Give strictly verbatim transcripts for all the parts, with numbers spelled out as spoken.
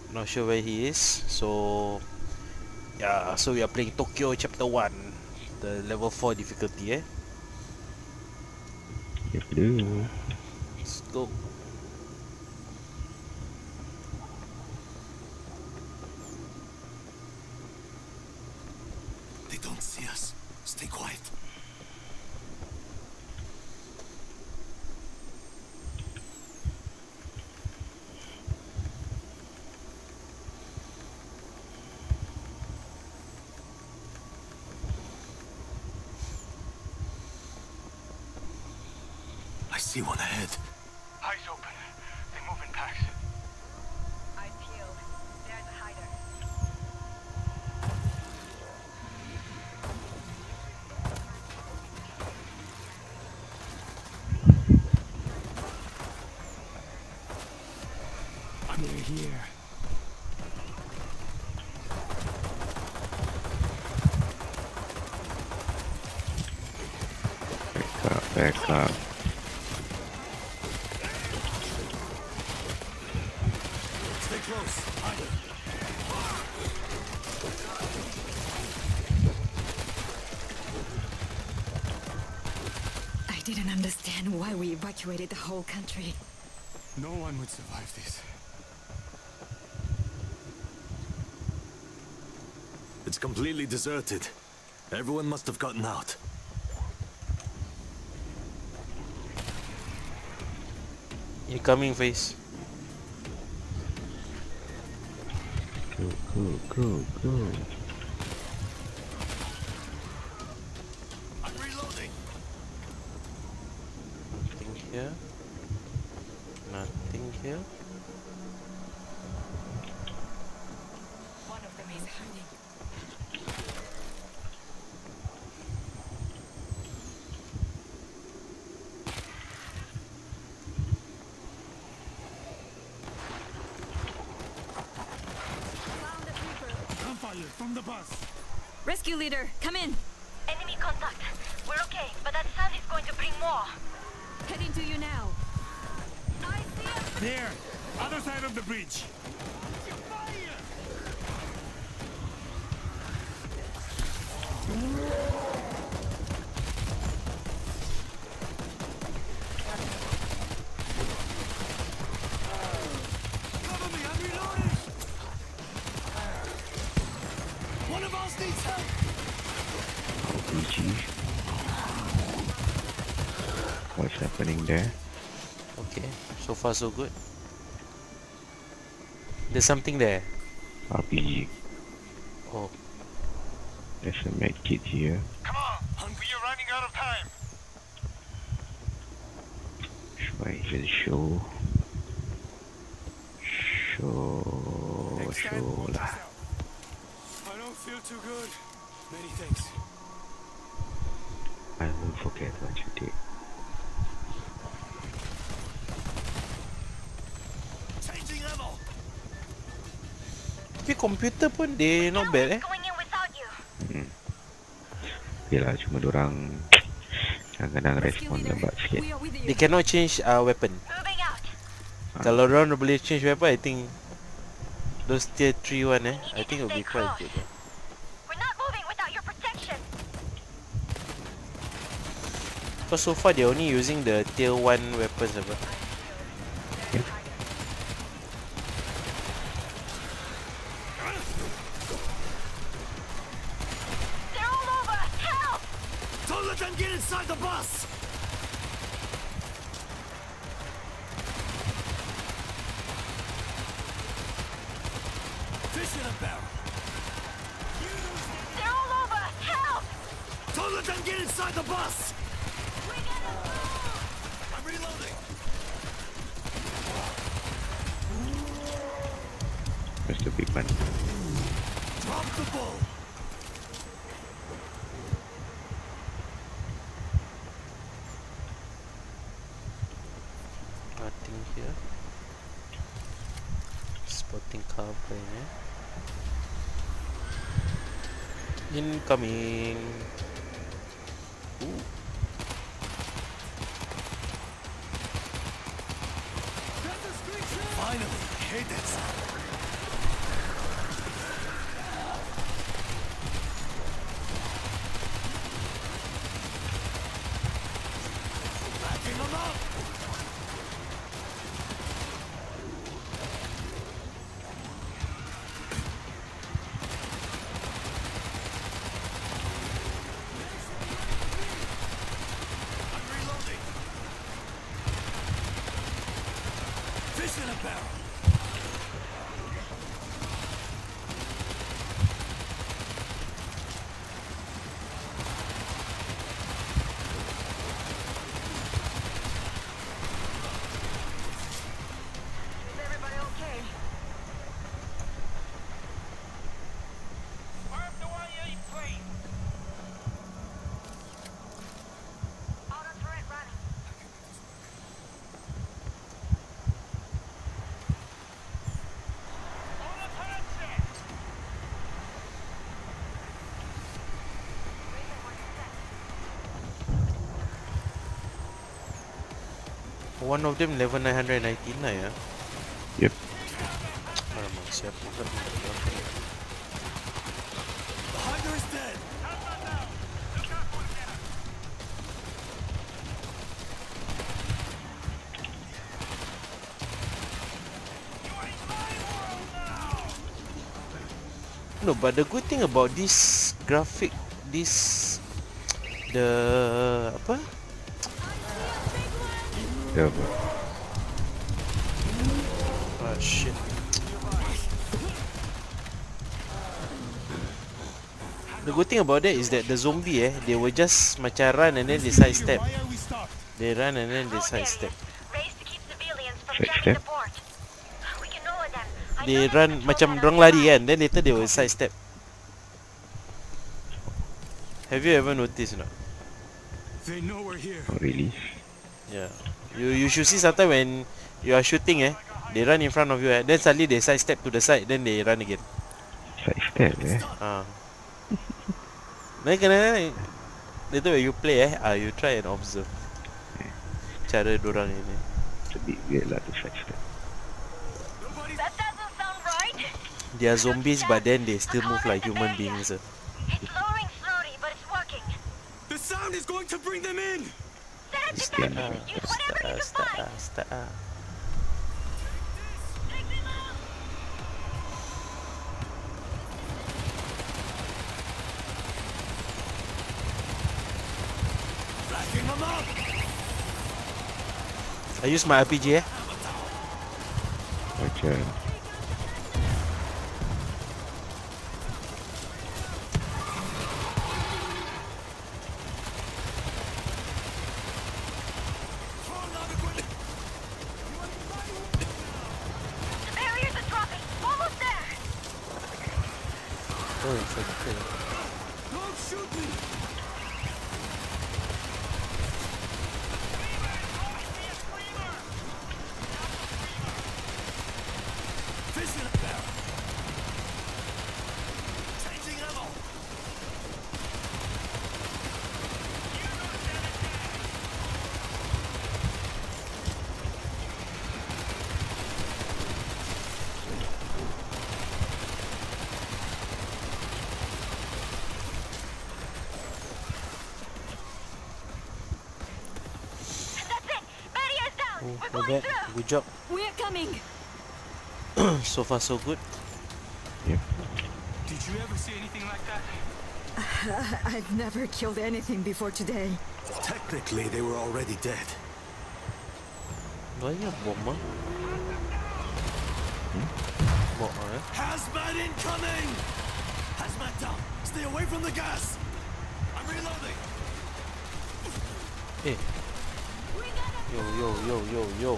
Not sure where he is. So yeah, so we are playing Tokyo Chapter One, the level four difficulty. Eh, Yep, do. let's go. They don't see us. Stay quiet. I see one ahead. Eyes open. They move in packs. Eyes peeled. There's a hider. They're here. Back up, back up. Stay close. Hide. I didn't understand why we evacuated the whole country. No one would survive this. It's completely deserted. Everyone must have gotten out. Incoming face. Go, go, go, go. I'm reloading. Nothing here. Nothing here. One of them is hiding. Found the creeper. Gunfire from the bus. Rescue leader, come in. Enemy contact. We're okay, but that sound is going to bring more. Heading to you now. I see him. There. Other side of the bridge. Cover me. I'm reloading. One of us needs help. R P G. What's happening there? Okay, so far so good. There's something there. R P G. Oh, There's a med kit here. Come on. We are running out of time. Should I even show? Show, Next time, show watch lah. yourself. I don't feel too good. Many thanks. I won't forget what you did. Changing ammo. tapi komputer pun they not bad eh. Going in without you. Hmm. Okay lah, cuma dorang kadang-kadang Rescue respon leader, lambat sikit. we are with They you. cannot change uh, weapon. Moving out. Ah. Kalau orang boleh change weapon, I think those tier three one eh, I think it will be quite good. Eh. We're not moving without your protection. Because so far they're only using the tier one weapons apa. Yeah. They're all over us. Help! Don't let them get inside the bus. Fish in a barrel. They're all over us. Help! Don't let them get inside the bus. I'm reloading. That's the big one. Drop the ball. Nothing here. Spotting cover eh. Incoming. Ooh. Finally, I hate that sound. one of them level nine hundred ninety-nine ah. Yep. Alamak, siapa kan? The hider is dead. No, but the good thing about this graphic, this the apa? Dia apa? Ah shit. The good thing about that is that the zombie eh, they will just macam run and then they sidestep. Why are we stopped? They run and then they How dare you? sidestep. Race to keep civilians from Sidestep? jamming the port. We can lower them. I They know there's run control macam pad on dorang the lari side. kan, then later they will sidestep. Have you ever noticed or not? They know we're here. Not really. Yeah. You you should see sometimes when you are shooting eh, they run in front of you eh, then suddenly they sidestep to the side, then they run again. Side step eh. Ah. Then kadang-kadang later when you play eh, ah you try and observe cara dorang ini. It's a bit weird lah to side step. That doesn't sound right. They are zombies but then they still move like human beings. eh. It's lowering slowly, but it's working. The sound is going to bring them in. Set up It's defenses. done. Use Start whatever you ah, can start find. ah, start ah. Backing them up. I use my R P G eh. Macam The barriers are dropping. Almost there. Oh, it's okay. Don't shoot me. Vision up there. Changing ammo. That's it. Barrier's down. Oh, We're not going bad. through. Good job. We're coming. So far so good. Did you ever see anything like that? I've never killed anything before today. Technically, they were already dead. Banyak bom ah. Bom ah eh. Hazmat incoming! Hazmat down. Stay away from the gas. I'm reloading. Eh. Yo yo yo yo yo.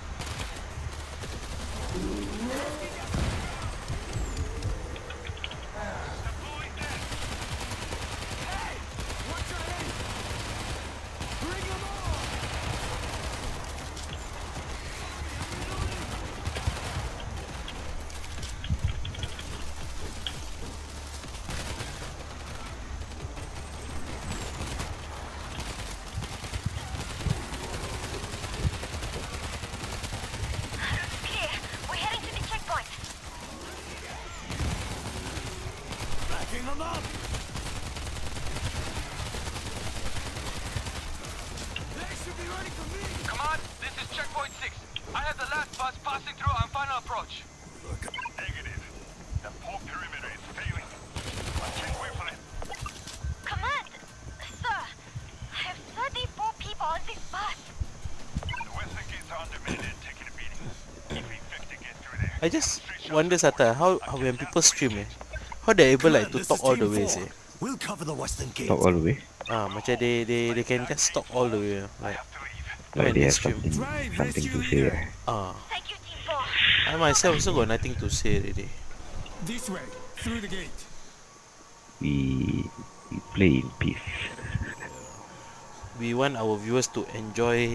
Clear. We're heading to the checkpoint. Backing them up. They should be ready for me. Command, this is checkpoint six. I have the last bus passing through on final approach. Look, Negative. The port perimeter is failing. Watching wavelength. Command! Sir, I have thirty-four people on this bus. The western gates are undermanned and taking a beating. If Infector get through there. I just wonder Sata, how, how when people stream eh, how they able like to Command, this talk is all the Team ways four. eh. We'll cover the western gate. talk all the way. Ah, macam they they they can just talk all the way. I Like have to leave. when Like they they have stream. something Drive, something to rescue say leader. eh. Ah, Thank you, Team four. I myself also got nothing to say already. This way, through the gate. We we play in peace. We want our viewers to enjoy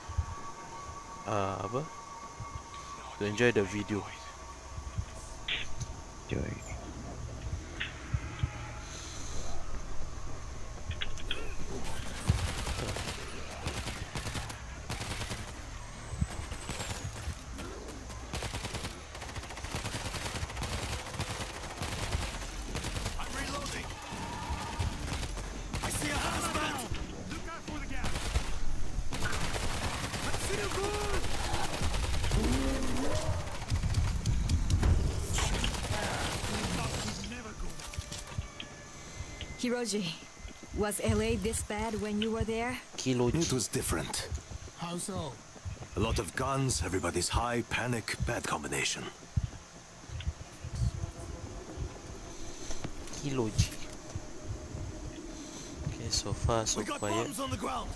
uh, apa? To enjoy the video. Joy. Hiroji, was L A this bad when you were there? Kiloji. It was different. How so? A lot of guns, everybody's high, panic, bad combination. Kiloji. Okay, so far so We got quiet. bombs on the ground.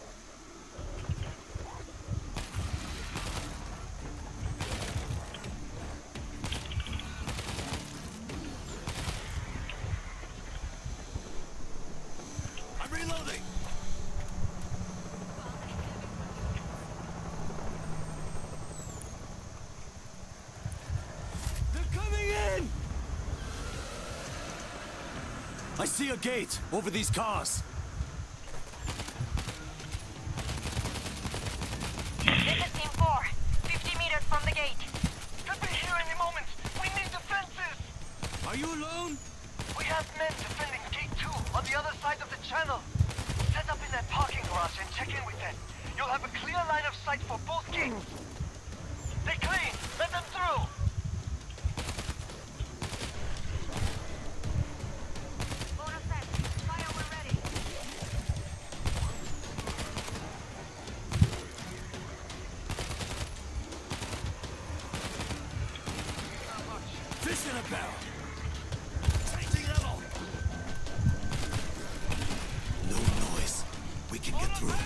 I'm reloading. They're coming in. I see a gate over these cars. This is Team four. fifty meters from the gate. Could be here any moment. We need defenses. Are you alone? We have men defending gate two on the other side of the channel. Set up in that parking garage and check in with them. You'll have a clear line of sight for both gates. They're clean. Let them through. Bonus set. Fire when ready. Fish in a barrel. Changing level. No noise. We can get through.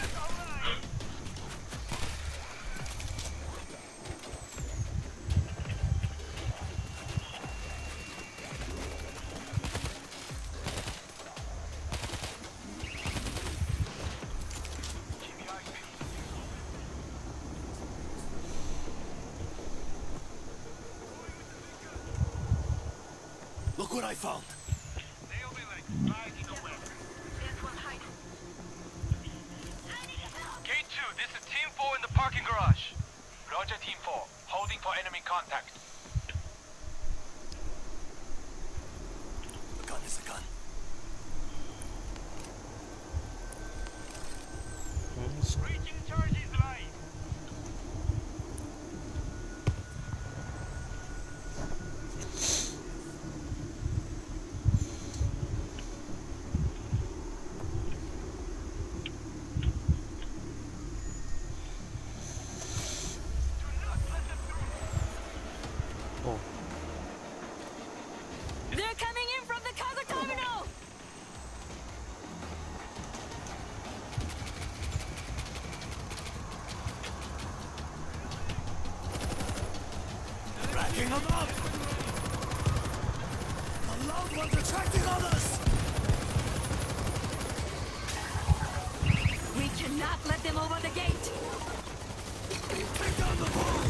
Look what I found. They'll be like hiding away. There's one hiding. Gate two, this is Team four in the parking garage. Roger, Team four. Holding for enemy contact. A gun is a gun. Breaching charges live. Oh, They're coming in from the cargo terminal! Racking them up! The loud one's attracting others! We cannot let them over the gate! Take down the wall!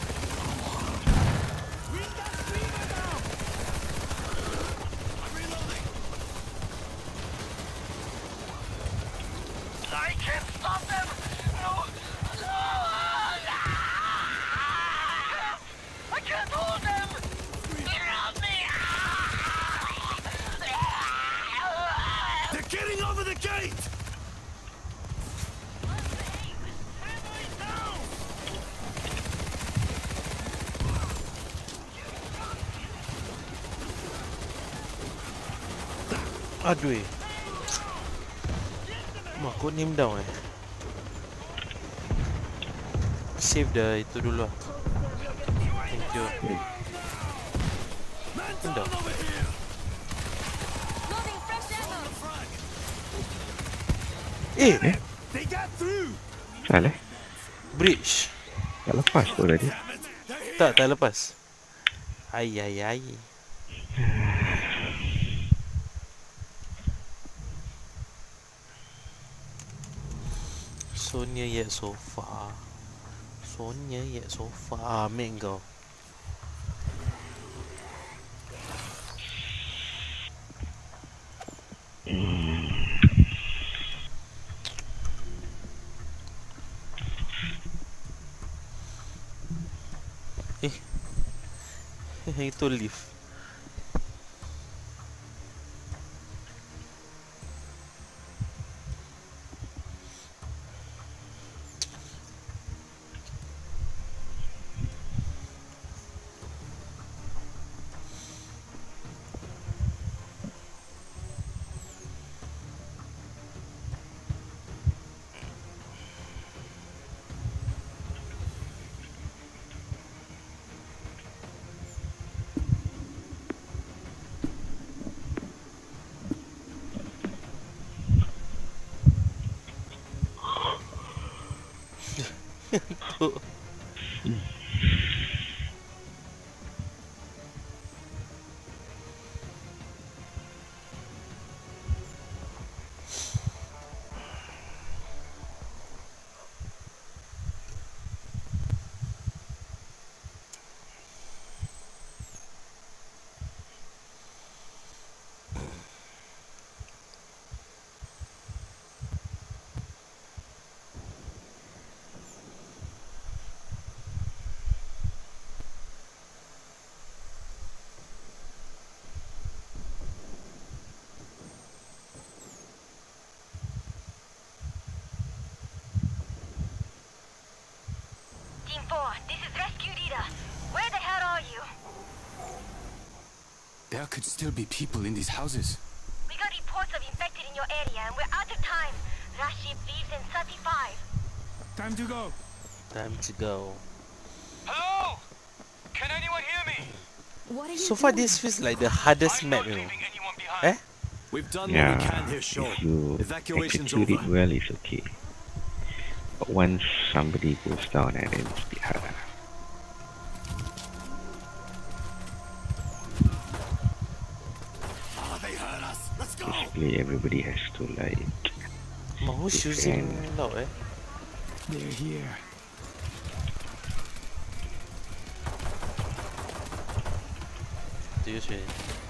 I'm reloading! I can't stop them! No! No! I can't hold them! Help me! They're getting over the gate! aduh eh. Mak, aku name down eh. Save the itu dulu lah. Thank you. Man Name down. down over here! Loading fresh ammo! Eh, They got through! Salah. bridge. Tak lepas tu tadi. Damn it! They're here! Tak, tak lepas. Ai ai ai. Sonia yet so far. Sonia yet so far. Ambil kau. Eh. Itu lift. Team four, this is Rescue Leader. Where the hell are you? There could still be people in these houses. We got reports of infected in your area and we're out of time. Rashid leaves in thirty-five. Time to go. Time to go. Hello? Can anyone hear me? What are you So far, doing? this feels like the hardest I'm map, not you know. leaving anyone behind. Eh? We've done Yeah, what we can here, Sean. if you Evacuation's execute over. it well, it's okay. But once somebody goes down, and then it's a bit harder. Ah, they heard us. Let's go. Basically, everybody has to like. Ma, who's using Defend. loud, eh? They're here. To use really.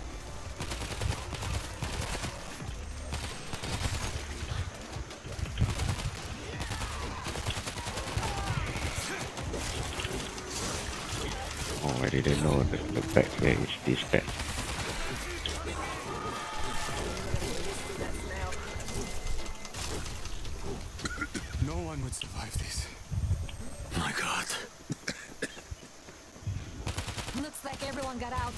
Oh, I didn't know the, the back there is this bad. No one would survive this. My God. Looks like everyone got out.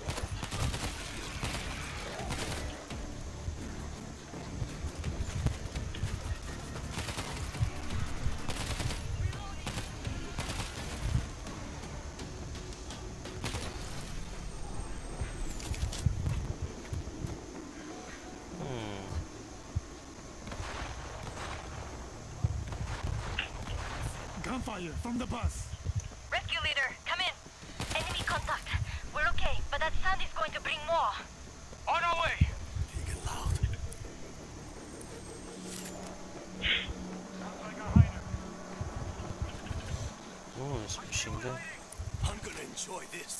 Gunfire from the bus. Rescue Leader, come in. Enemy contact. We're okay, but that sound is going to bring more. On our way. Take it loud. Oh, it's machine gun. I'm gonna enjoy this.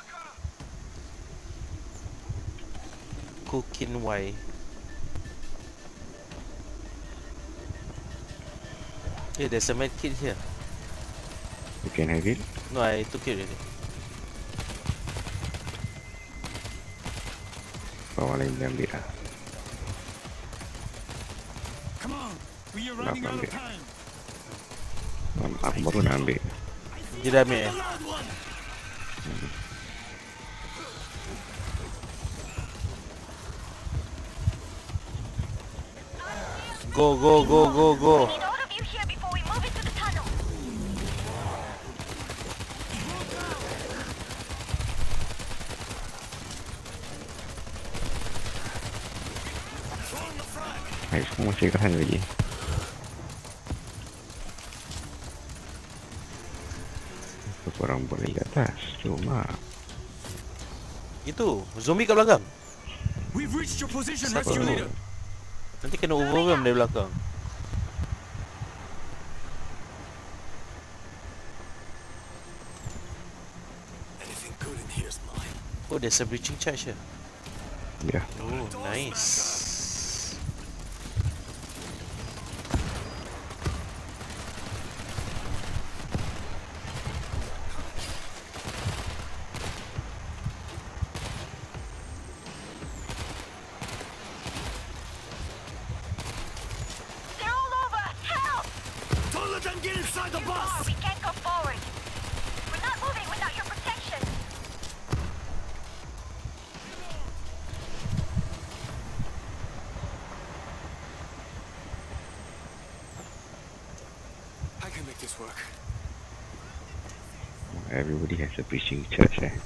Cooking Y. Hey, there's a med kit here. You can have it. No, I took it already. Bawa lain dia ambil lah. Come on. We are Kenapa running out of ambil? time. Am- Aku baru nak ambil. Dia dah ambil eh? Loud one. Go, go, go, go, go. We need all of you here before we move into the tunnel. Hai, semua masih tahan lagi. Apa korang boleh ke atas? Cuma Itu, zombie kat belakang. We've reached your position, Satu rescue dulu. leader. Nanti kena overwhelm dari belakang. Anything good in here's mine. Oh, there's a breaching charge here. ya. Oh, nice. They're all over us. Help! Don't let them get inside the Oh, bus. we can't go forward. We're not moving without your protection. I can make this work. Everybody has a preaching church eh.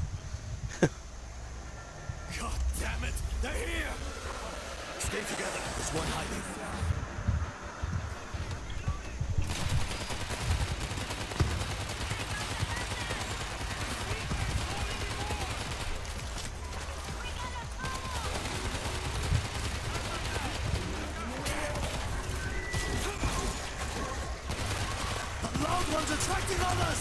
God damn it! They're here! Stay together. There's one hiding. That one's attracting others!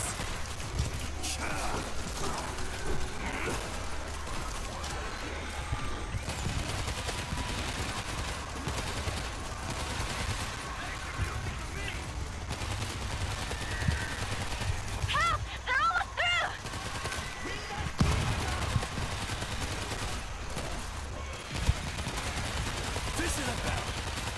Help! They're almost through! Fish in a barrel!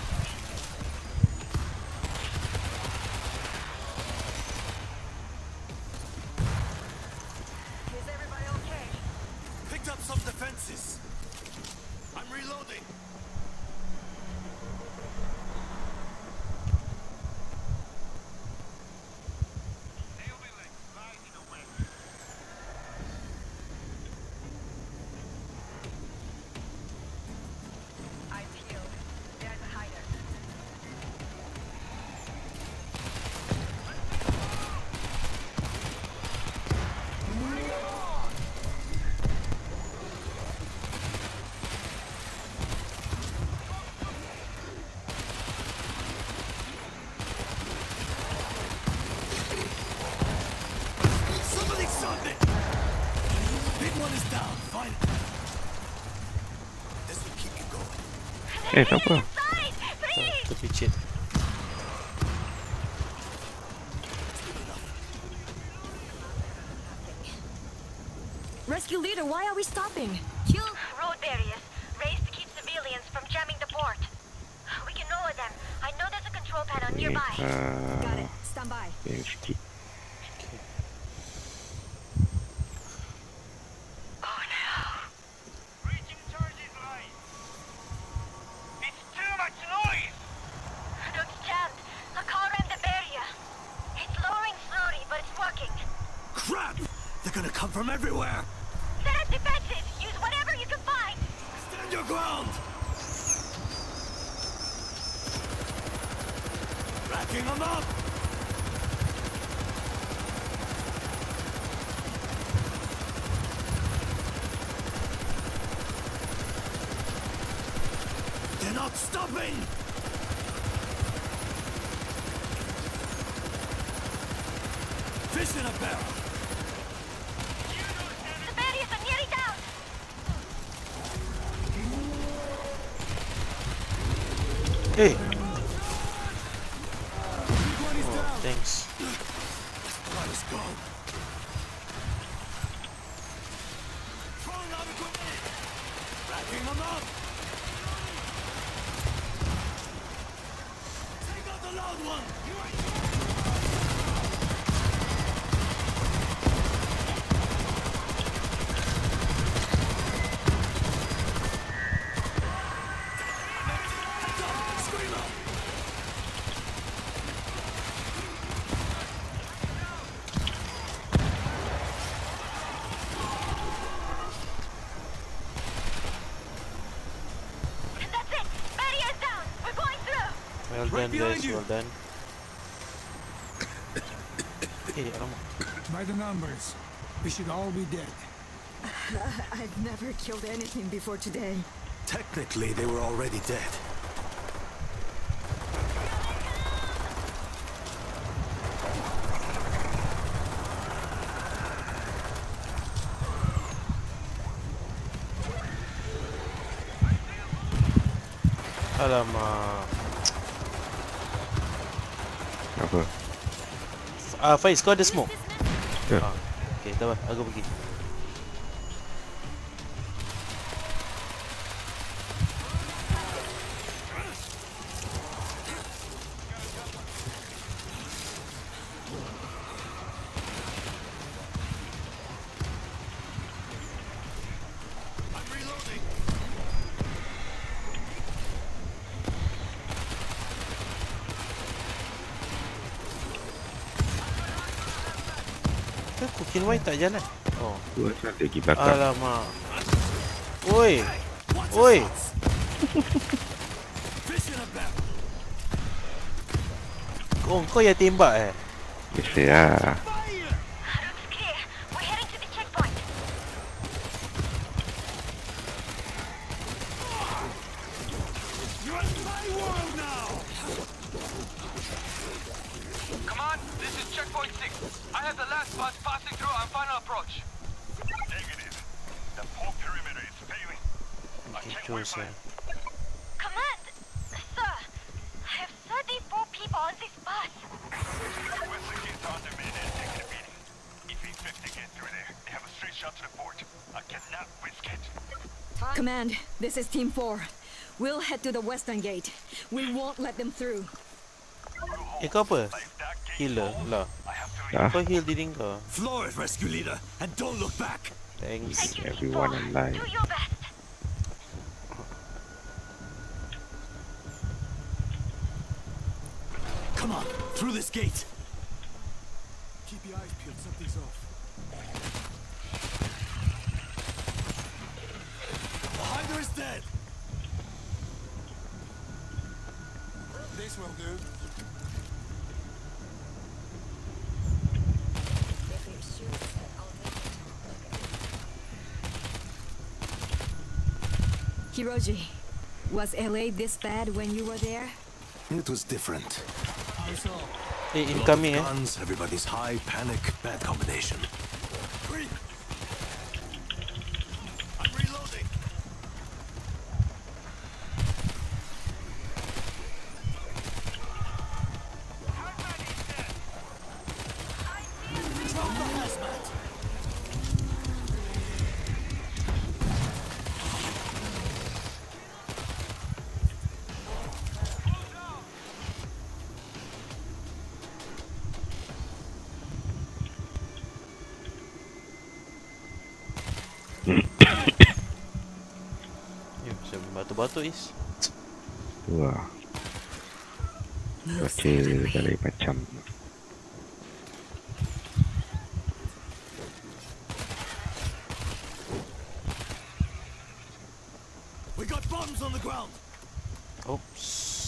Is everybody okay? Picked up some defenses. I'm reloading. They'll be like sliding away. I peeled. There's a hider. Somebody shot me! Big one is down. Find it. This will keep you going. Eh, siapa? Side! Please! Terpicit. Rescue leader, why are we stopping? Kill road barriers, raised to keep civilians from jamming the port. We can lower them. I know there's a control panel Ni nearby. Got uh, it. Stand by. yang sikit. Oh no. Breaching charges line. It's too much noise. Road's jammed. A car rammed the barrier. It's lowering slowly, but it's working. Crap! They're gonna come from everywhere! Set up defenses. Use whatever you can find. Stand your ground! Racking them up! They're not stopping! Fish in a barrel! The barriers are nearly down. Hey! Big one is Oh, down! thanks. Let us go! Throwing out a grenade! Racking them up! Take out the loud one! Heads up! Screamer! And that's it. Barrier's down. We're going through. Well Right done behind guys, you. well done. Eh, alamak. By the numbers, we should all be dead. I've never killed anything before today. Technically, they were already dead. Alamak. Apa? Ah, Faiz, kau ada smoke? Ya. Ah, okay, tak apa, aku pergi. I'm reloading. Kan Cooking Wine tak jalan? Oh, Tu asal dia pergi belakang. alamak. Oi, Watch oi. your shots. Fish in a barrel. Oh, kau yang tembak eh? Biasa lah. Road's clear. We're heading to the checkpoint. You're in my world now. Come on, this is checkpoint Kecoh sah. Command! Sir, I have thirty-four people on this bus. Western gates are under minute and taking a beating. E P fifty get through there. They have a straight shot to the port. I cannot risk it. Command, this is Team four. We'll head to the western gate. We won't let them through. Eh kau apa? Healer lah. Ah, Kau heal diri kau. Floor it, rescue leader, and don't look back. Thanks. everyone alive. Do your best. Come on, through this gate. Keep your eyes peeled, something's off. The hider is dead. This will do. Hiroji, was L A this bad when you were there? It was different. Eh, incoming eh. Guns, everybody's high, panic, bad combination. Creep. I'm reloading. Drop the hazmat. Eh, macam batuk-batuk is. Tu lah. Cuaca dah lain macam. We got bombs on the ground. Oops.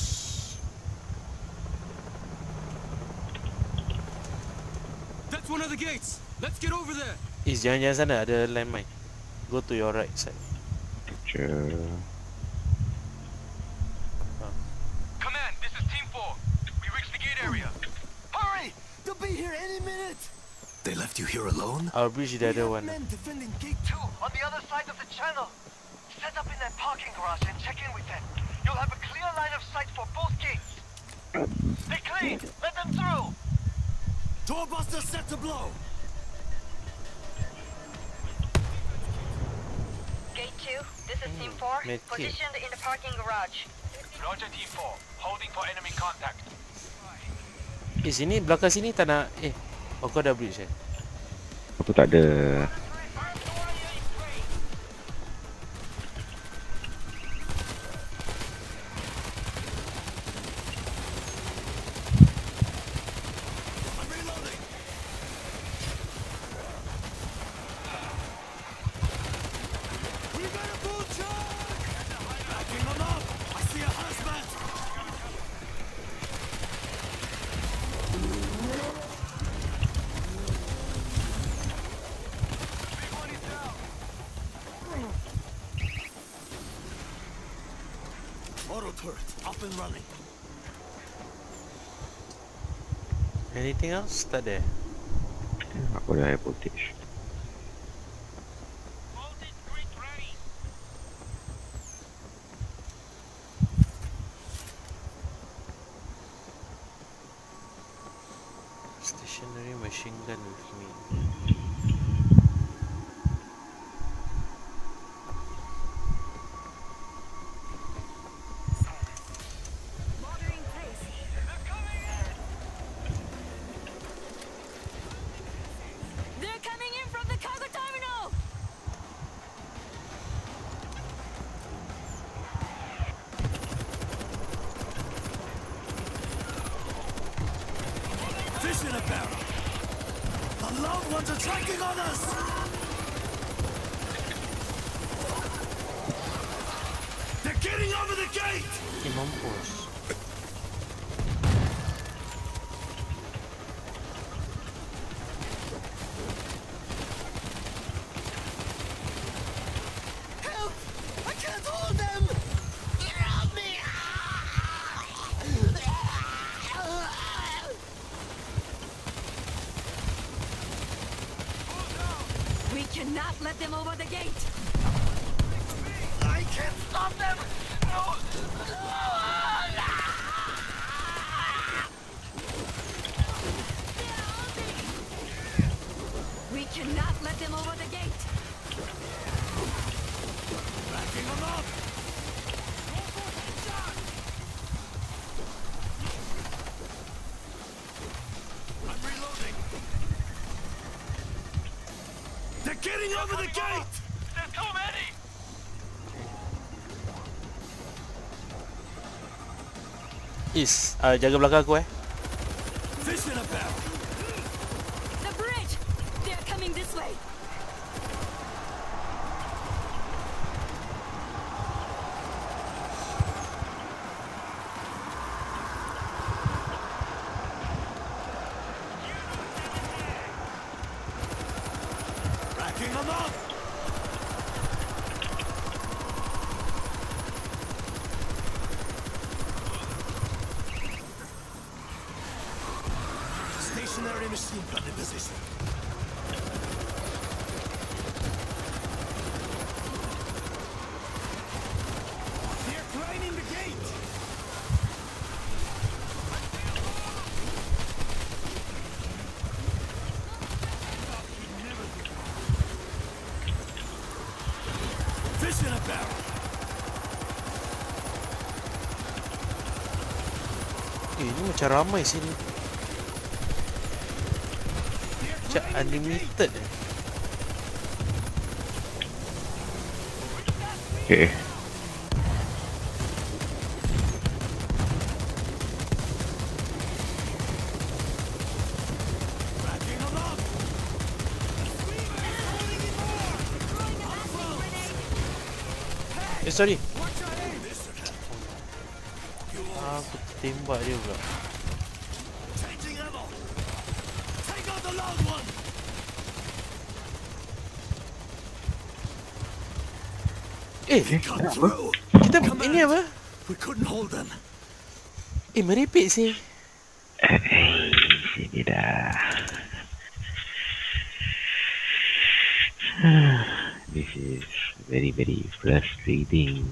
That's one of the gates. Let's get over there. Is jangan-jangan sana ada landmine. Go to your right side. Je. Command, this is Team four. We reached the gate area. Hurry! They'll be here any minute. They left you here alone? Our bridge the other one. Men defending gate two on the other side of the channel. Set up in that parking garage and check in with them. You'll have a clear line of sight for both gates. They're clean. Let them through. Doorbuster set to blow. Gate two, this is Team four, medkit. positioned in the parking garage. Roger Team four. Holding for enemy contact. Eh sini, belakang sini tak nak. Eh, oh kau dah bridge eh. Aku tak ada. I'm reloading. We got a bull charge. Backing them up. I see a hazmat. Auto turret up and running. Anything else? Tak ada. Aku dah air voltage. Stationary machine gun with me. They're coming in from the cargo terminal! Fish in a barrel. The loved ones are tracking on us. They're getting over the gate. Eh, mampus. Help! I can't hold them. Help me! We cannot let them over the gate! I can't stop them! No! We cannot let them over the gate. Backing them up! I'm reloading! They're getting over the gate! There's too many! Is, uh, jaga belakang aku eh. Fish in a barrel! The bridge! They're coming this way. Backing them up! Stationary machine gun in position. They're climbing the gate! Fish in a barrel! Eh, ini macam ramai sini. Macam unlimited eh. Okay. Backing them up! Eh, sorry. Watch your aim! This should help. You Ah, aku tembak dia pula. changing ammo! Take out the loud one! Eh, Cut through! kita Command. ini apa? We couldn't hold them. Eh, merepek sih. Eh, sini dah. This is very very frustrating.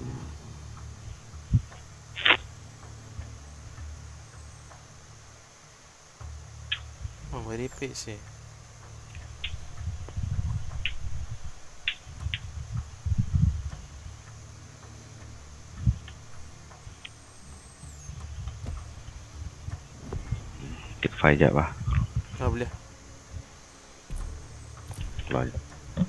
Oh, merepek sih. Kita fight jap lah. Ah, boleh. Keluar jap.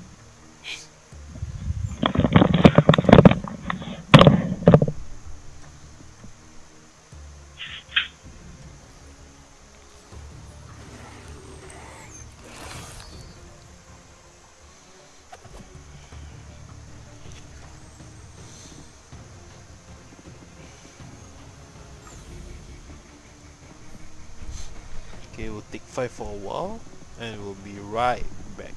Okay, we'll take five for a while and we'll be right back.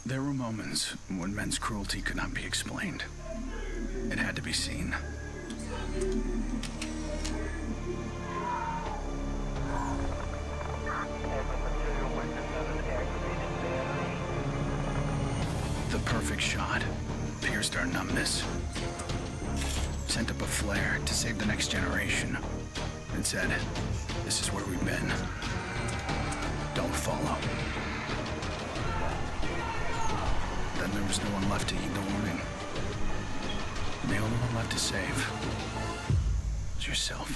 There were moments when men's cruelty could not be explained. It had to be seen. The perfect shot pierced our numbness. Sent up a flare to save the next generation. And said, this is where we've been. Don't follow. Then there was no one left to heed the warning. The only one left to save was yourself.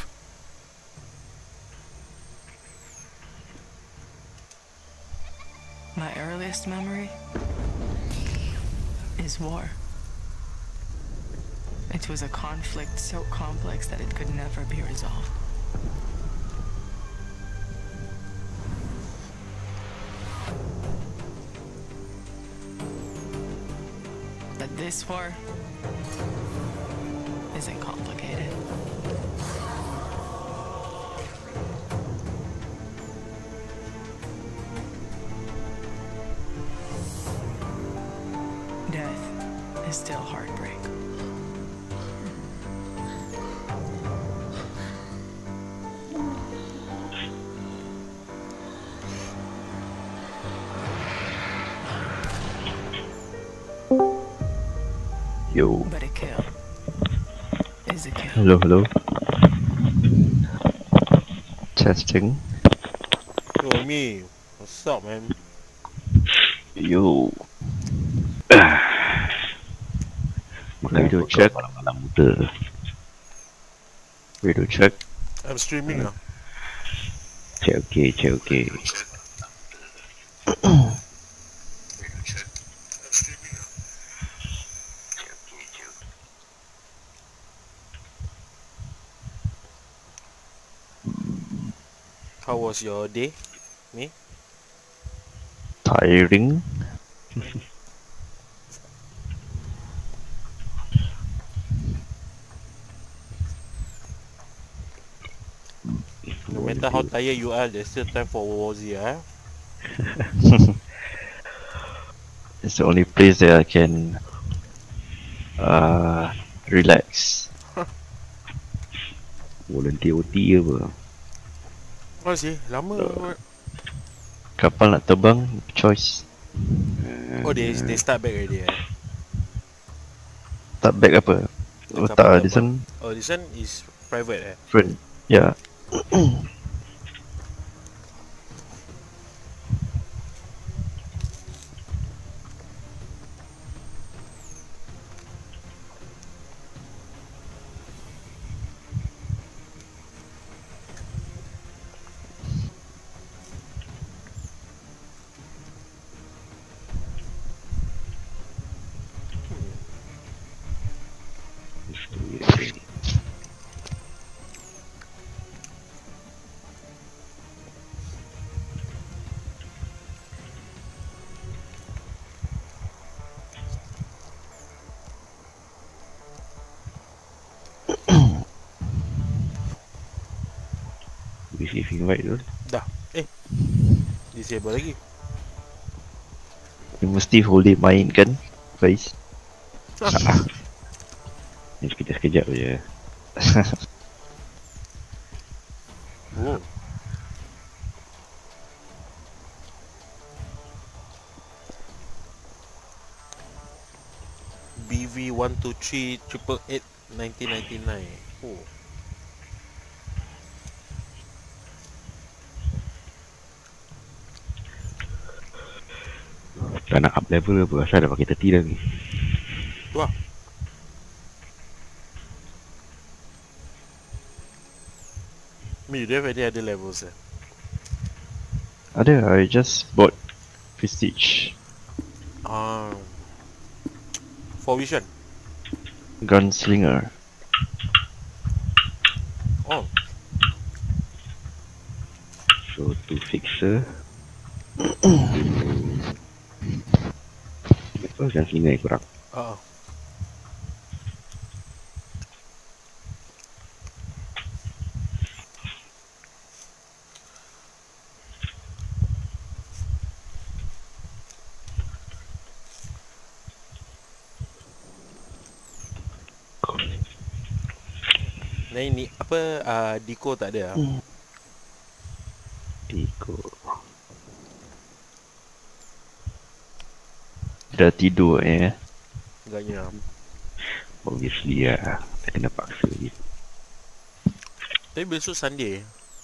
My earliest memory is war. It was a conflict so complex that it could never be resolved. But this war isn't complicated. Death is still heartbreak. Yo. But a kill is a kill. Hello, hello. Testing. Yo, me. What's up, man? Yo. Radio check. Malam muda. Radio check. I'm streaming now. Check okay, check okay. How was your day, me? Tiring. No matter how tired you are, there's still time for World War Z, eh? It's the only place that I can uh, relax. Volunteer O T ke apa? Oh sih, lama. Uh, Kapal nak terbang, choice. Oh, they they start back already, eh? Tak back apa? The Oh kapal tak, this terbang. one Oh, this one is private, eh? friend. Yeah. Receive invite tu. Dah. Eh. Disable lagi. You mesti whole day main kan, Faiz? Ni sekejap-sekejap je. Oh. B V one two three triple eight nineteen ninety nine. Oh. Tak nak up level apa, asal dah pakai thirty dah ni. Tu lah. Me, you don't have any other levels, eh? Ada, I just bought Prestige. Ah. For which one? Gunslinger. Oh. So to fixer. Oh, Gunslinger yang kurang. Ah. Lain ni apa uh, Diko tak ada. Hmm. Diko. Dah tidur eh. Agaknya. Obviously lah. Tak kena paksa je. Tapi besok Sunday.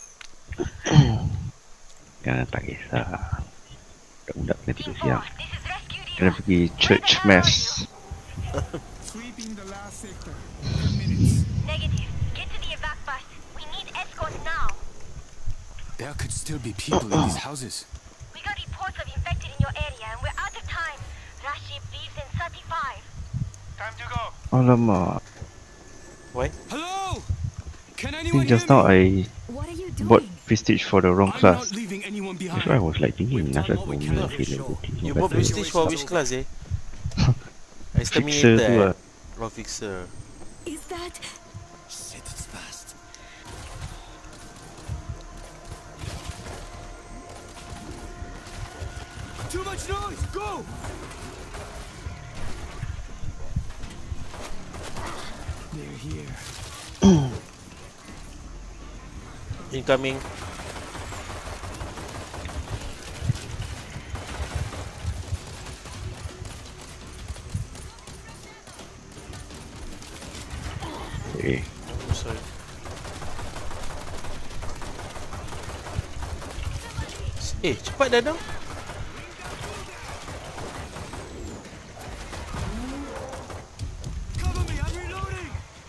Jangan tak kisah. Budak-budak kena tidur siang. Kena pergi church mass. Sweeping the last sector. Ten minutes. Negative. Get to the evac bus. We need escort now. There could still be people in these houses. We got reports of infected in your area and we're out of time. Rashid leaves in thirty-five. Time to go. Alamak. Why? Hello? Can I anyone think just hear now me? I What are you bought doing? Prestige for the wrong I'm class. not leaving anyone That's why I behind. was like thinking, We've done asal what we aku can. feel You bought Prestige for which class eh? Fixer Exterminator tu eh? lah. Oh, Fixer. Is that... Shit, it's fast. Too much noise! Go! They're here. Incoming. Eh, Oh, sorry. Eh, cepat Danang. Cover me, I'm reloading!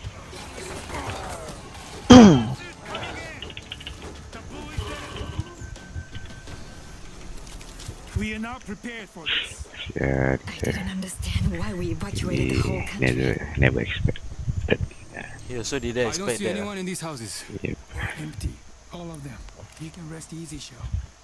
We are not prepared for this. shit. I didn't understand why we evacuated the whole We country. never, never expected. Yeah, so did I I don't expect see that. anyone in these houses. Yep. Empty. All of them. You can rest easy, Shaw.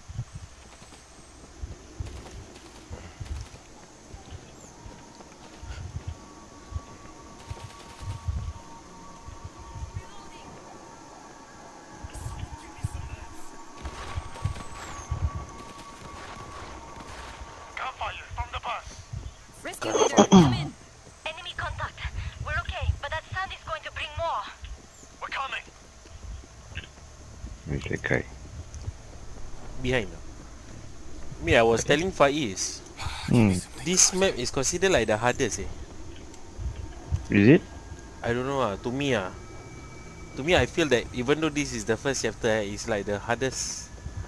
Gunfire from the bus. Rescue leader, come in. Enemy contact. We're okay, but that sound is going to bring more. We're coming. Where's that guy? Behind. Me, I was telling Faiz, Hmm. this map is considered like the hardest eh. Is it? I don't know ah. To me ah. To me, I feel that even though this is the first chapter, eh, it's like the hardest.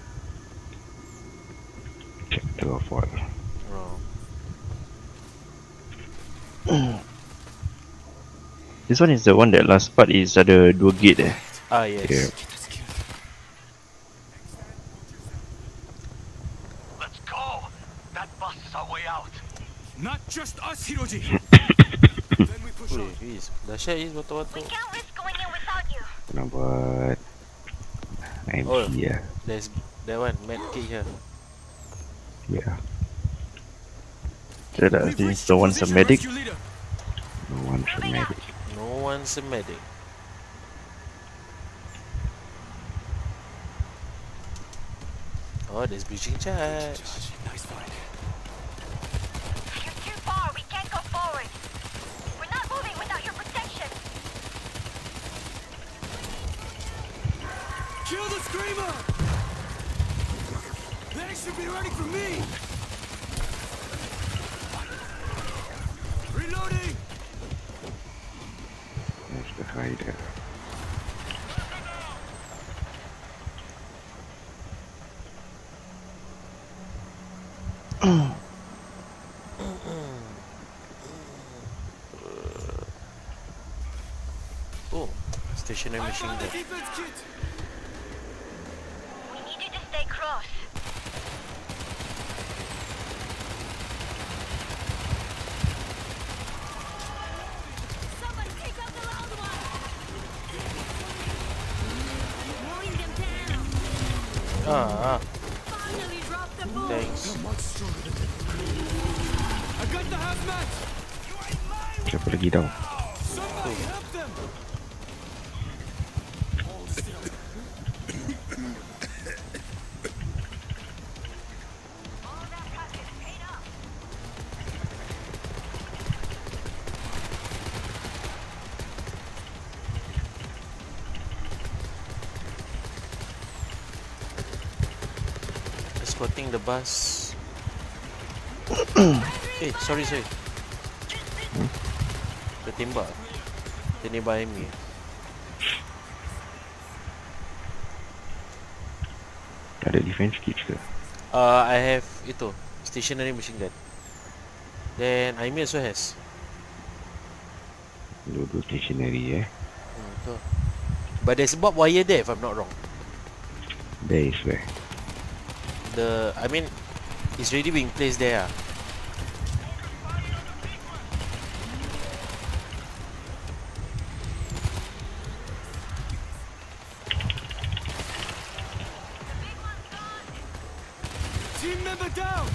Chapter of what? Oh. This one is the one that last part is ada dua gate eh. Ah yes. Yeah. Let's go. That bus is our way out. Not just us, Hiroji! Then we push Ui, on. Fiz. Dahsyat Fiz We betul-betul. can't risk going in without you. Nak buat M Oh. P lah. There's that one, med kit here. Yeah. So that We've means reached no your one's a position, medic. rescue leader. No one's a medic. No one's a medic. Oh, there's breaching charge. Nice find. You're too far. We can't go forward. We're not moving without your protection. Kill the screamer! They should be ready for me! Reloading! There's the hider. Oh, stationary I machine found the gun. defense kit! We need you to stay close. Somebody take out the loud one. Mowing them down. Ah, ah. Finally drop the boom. Thanks. Much stronger than that. I got the hazmat! Siapa lagi tau? Somebody help them! Hold still. All that practice paid off. escorting the bus. Eh, sorry, sorry. Hmm? Dia tembak. Dia nearby me. Tak ada defense kits ke? Uh, I have itu stationary machine gun. Then Aimi also has. Dua-dua stationary eh. Hmm, betul. But there's barbed wire there if I'm not wrong. There is where. The I mean, it's already being placed there. Ah. Team member down!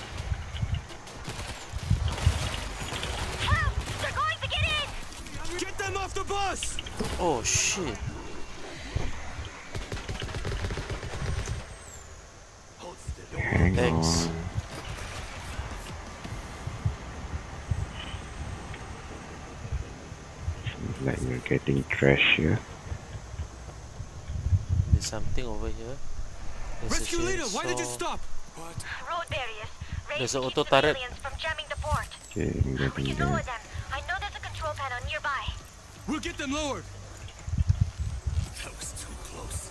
Help! They're going to get in! Get them off the bus! Oh shit. Hang Thanks. on. Seems like we're getting trash here. There's something over here. There's a Rescue leader, why did you chainsaw. stop? What? Road barriers. Raised There's to an keep auto turret. civilians from jamming the port. Okay, I'm We getting can lower there. them. I know there's a control panel nearby. We'll get them lowered. That was too close.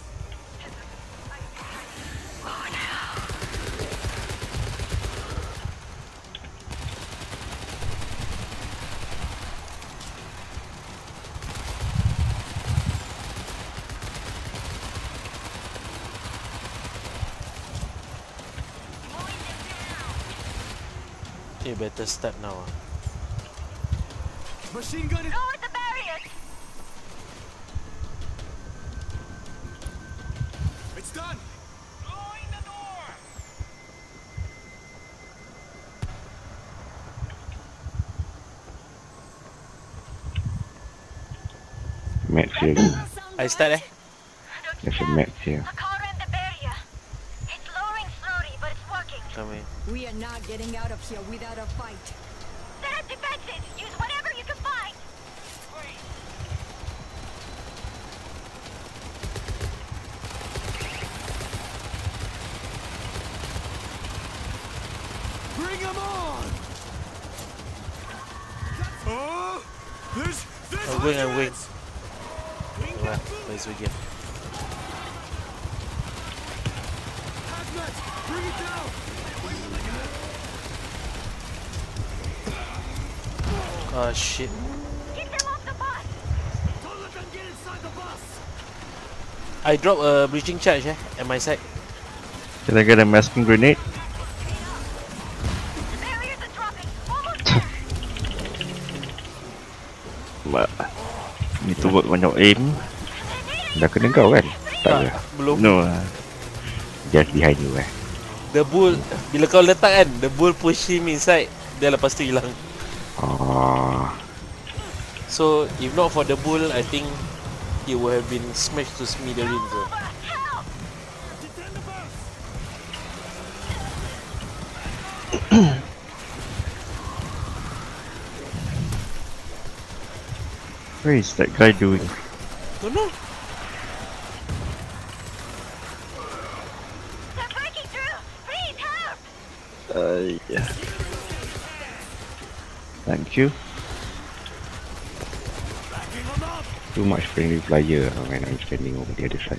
You better start now. Ah. Machine gun is... Lower the barriers! It's done! Blowing the door! Max here. I start eh? Don't There's a stop. max here. A car ran the barrier. It's lowering slowly, but it's working. Come in. We are not getting out of here without a fight. Set up defenses. Use whatever you can find. Bring them on! Oh! There's... There's I'm going, I'm going. hundreds! Well, let's begin. Hazmat! Bring it down! Oh shit. Get them off the bus. Don't let them get inside the bus! I dropped a breaching charge eh, at my side. Can I get a masking grenade? The barriers are dropping. Almost there. Mak, ni tu buat banyak aim. Dah kena kau kan? Tak ke? Belum. No lah. Just behind you eh. The bull, bila kau letak kan, the bull push him inside, dia lepas tu hilang. Ah, So if not for the bull, I think he would have been smashed to smithereens. So. Help! what is that guy doing? Don't know. They're breaking through. Please help! Uh, yeah. Thank you. Too much friendly flyer when I'm standing over the other side.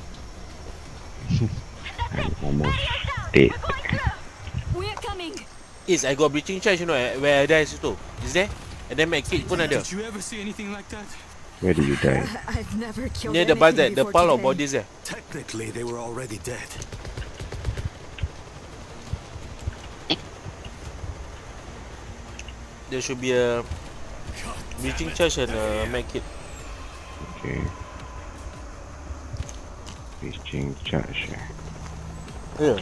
I'm almost dead. We are coming. Is I got breaching charge, you know, eh, where I die situ. Is there? And then my kid pun ada. Did you ever see anything like that? Where did you die? I've never killed Near the bus there, anything the before pile of today. bodies there. Technically, they were already dead. There should be a breaching charge and a med kit. Okay. Reaching charge eh. Yeah.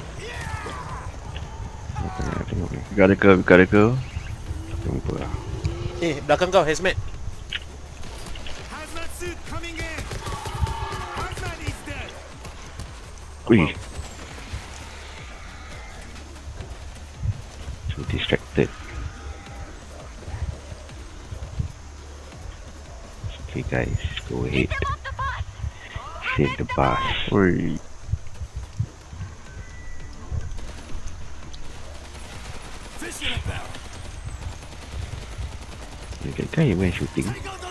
Apa nak tengok ni? Gotta go, gotta go. Jumpa lah. Eh, belakang kau, hazmat. Hazmat suit coming in! Hazmat is dead! Ui. So distracted. Okay guys, go ahead. Get them off the bus. Save the bus. Ui. That guy even shooting.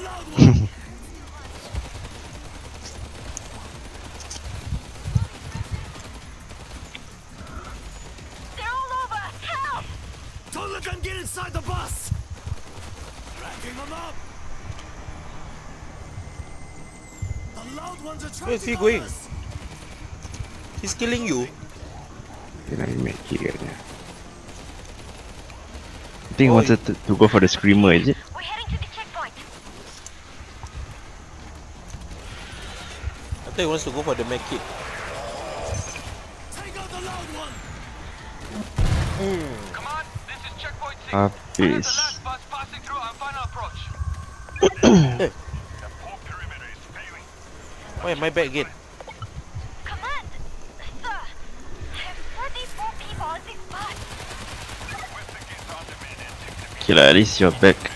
They're all over! Help! Don't let them get inside the bus! Racking them up! The loud ones are trying Where's to he get going? us! He's killing you. Dia nak make it katanya. I think he Oh, wanted to, to go for the screamer, is it? We're heading to the checkpoint. I think he wants to go for the med kit. Take out the loud one! Come on, this is checkpoint six. Habis. We have the last bus passing through our final approach. Hey, The whole perimeter is failing. why am I back again? Command! Sir, I have thirty-four people on this bus. Investigate on the minute and take the beat. Okay lah, at least you're back.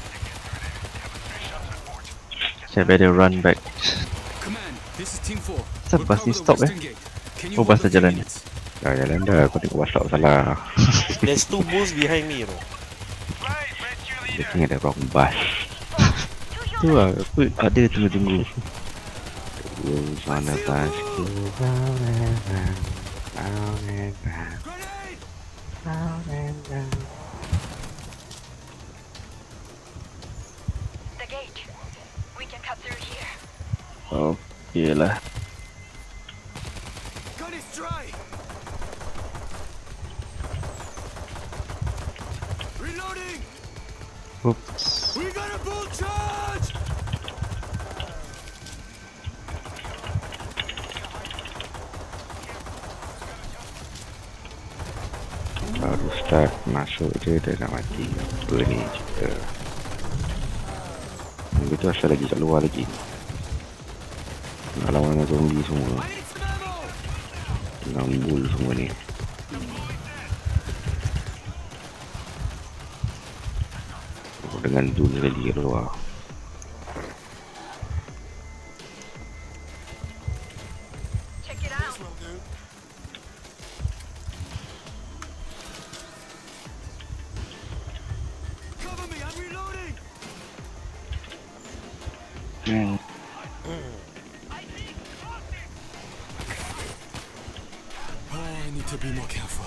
Okay, I better run back. Command, this is Team four. Asal bus ni stop eh? Oh, bus dah jalan. Dah jalan dah, kau tengok bus stop salah. There's two bulls behind me, you know. Right, rescue Dia leader. think ada wrong bus. Tu lah, aku ada tunggu-tunggu. Bulls on the bus go round and round, round and round, Grenade! round and round. The gate. We can cut through here. Okay lah. Gun is dry! Reloading! Oops. We got a bull charge! Baru start masuk je dah nak mati. Apa ni cerita? Yang itu asal lagi kat luar lagi. Nak lawan dengan zombie semua. I need some ammo! Dengan bull semua ni. Oh, dengan dul lagi kat luar. Check it out. Cover me, I'm reloading! Hmm. Oh, I need to be more careful.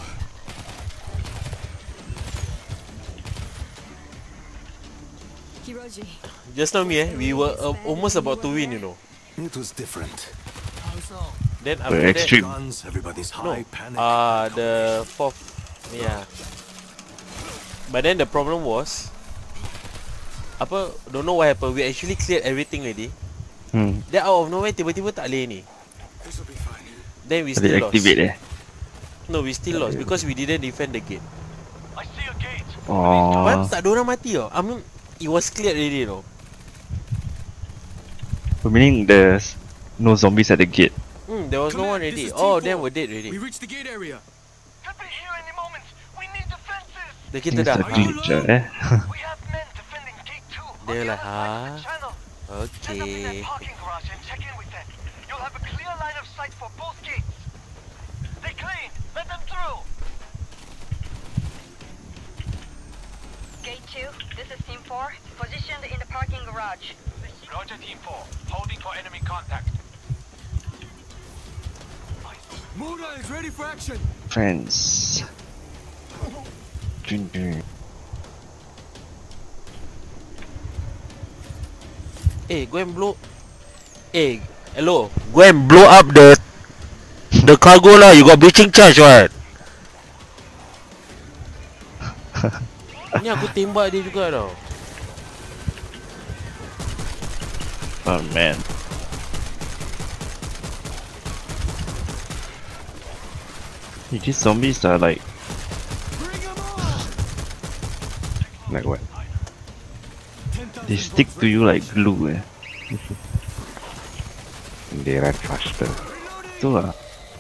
Hiroji, Just now me eh, we were uh, almost about to win, you know. It was different. Then Very after that, extreme. Guns, everybody's no, high, panic. uh, the fourth, yeah. But then the problem was, apa, don't know what happened. We actually cleared everything already. Hmm. Then out of nowhere, tiba-tiba tak boleh ni. This'll be fine. Then we Ada still lost. activate eh. No, we still lost because we didn't defend the gate. I see a gate. Oh. But tak ada orang mati tau. I mean, it was cleared already tau. Meaning there's no zombies at the gate. Hmm, there was no one Command, ready. this is All of Team them four. were dead We already. reached the gate area. Could be here any moment. We need defenses. Dah Think kita it's dah. a glitch lah eh. We have men defending gate two on They're the like, other side of huh? the channel. Set up in Okay. that parking garage and check in with them. You'll have a clear line of sight for both gates. They're clean. Let them through. Gate two, this is Team four, positioned in the parking garage. Roger, Team four. Holding for enemy contact. Muda is ready for action. Friends. Dun, dun. Eh, go and blow. Eh, hello. Go and blow up the the cargo lah. You got breaching charge what? Ni aku tembak dia juga tau. Oh man. Hey, these zombies are like Bring them on! like what? ten thousand They stick bullets to you ready. like glue eh. And they run faster. Tu lah.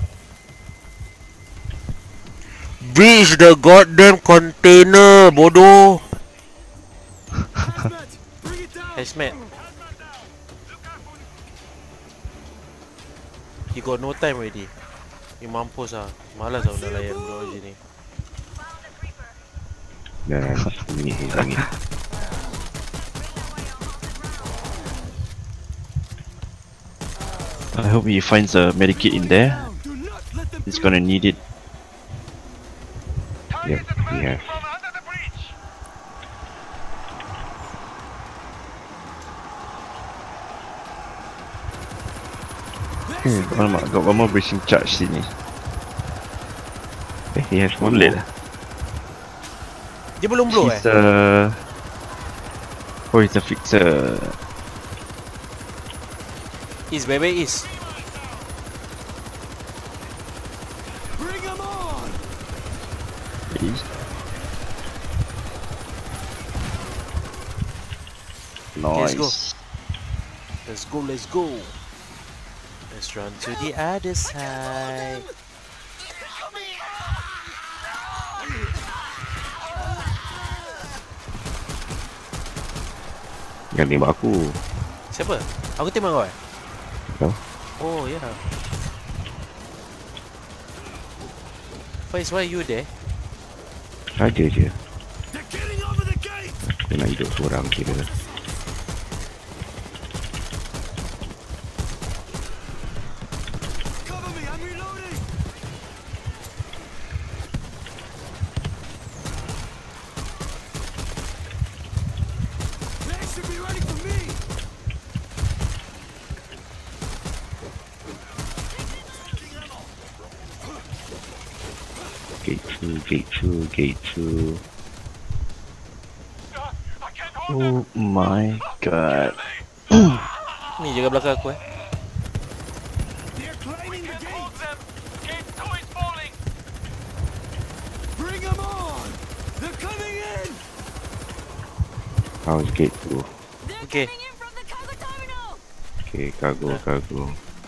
Breach the goddamn container, bodoh. Hazmat, bring it down! Hazmat. You got no time already. You mampus ah. Malas lah nak layan bro ni. Dah sembunyi sembunyi. I hope he finds a medikit in there. He's gonna need it. Yep, he has. From under the bridge. Hmm, alamak, got one more bracing charge sini. Eh, he has one lead. Dia belum blow eh? He's a... Oh, he's a fixer. Is baby is. Bring him on! He's... Let's go. Nice. Let's go, let's go. Let's run to the other side. Jangan tembak aku. Siapa? Aku tembak kau eh? Kau? Oh, ya. Yeah. Faiz, why you there? Saja je. They're getting over the gate! Aku nak hidup seorang kira. Cover me, I'm reloading! They should be ready for me! Gate two, gate two, gate two. I can't hold Oh my god. Ni jaga belakang aku eh. They're climbing the gate! hold them. Gate two is falling. Bring them on! They're coming in! How's gate two? They're Okay. coming in from the cargo terminal! Okay, cargo, cargo.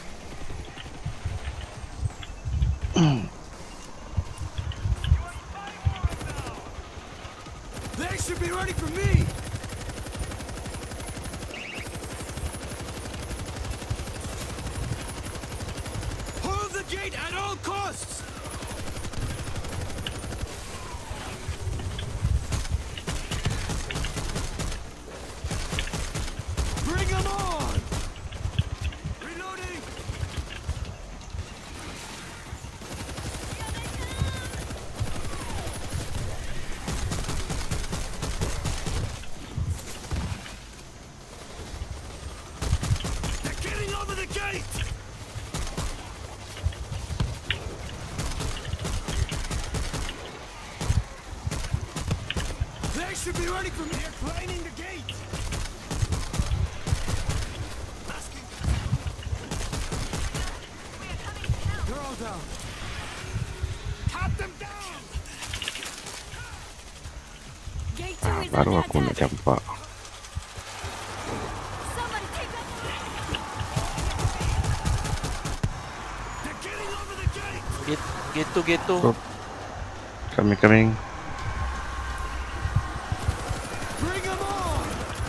They should be ready for me! Hold the gate at all costs! Bring them on! Reloading! They're getting over the gate! They should be ready for me. They're climbing the gate. They're all down. Cut them down. Gate two Ah, is baru under aku nak attack! campak. Somebody take that! They're getting over the gate. Gate, gate tu, gate tu. Oh. Coming, coming. Bring them on.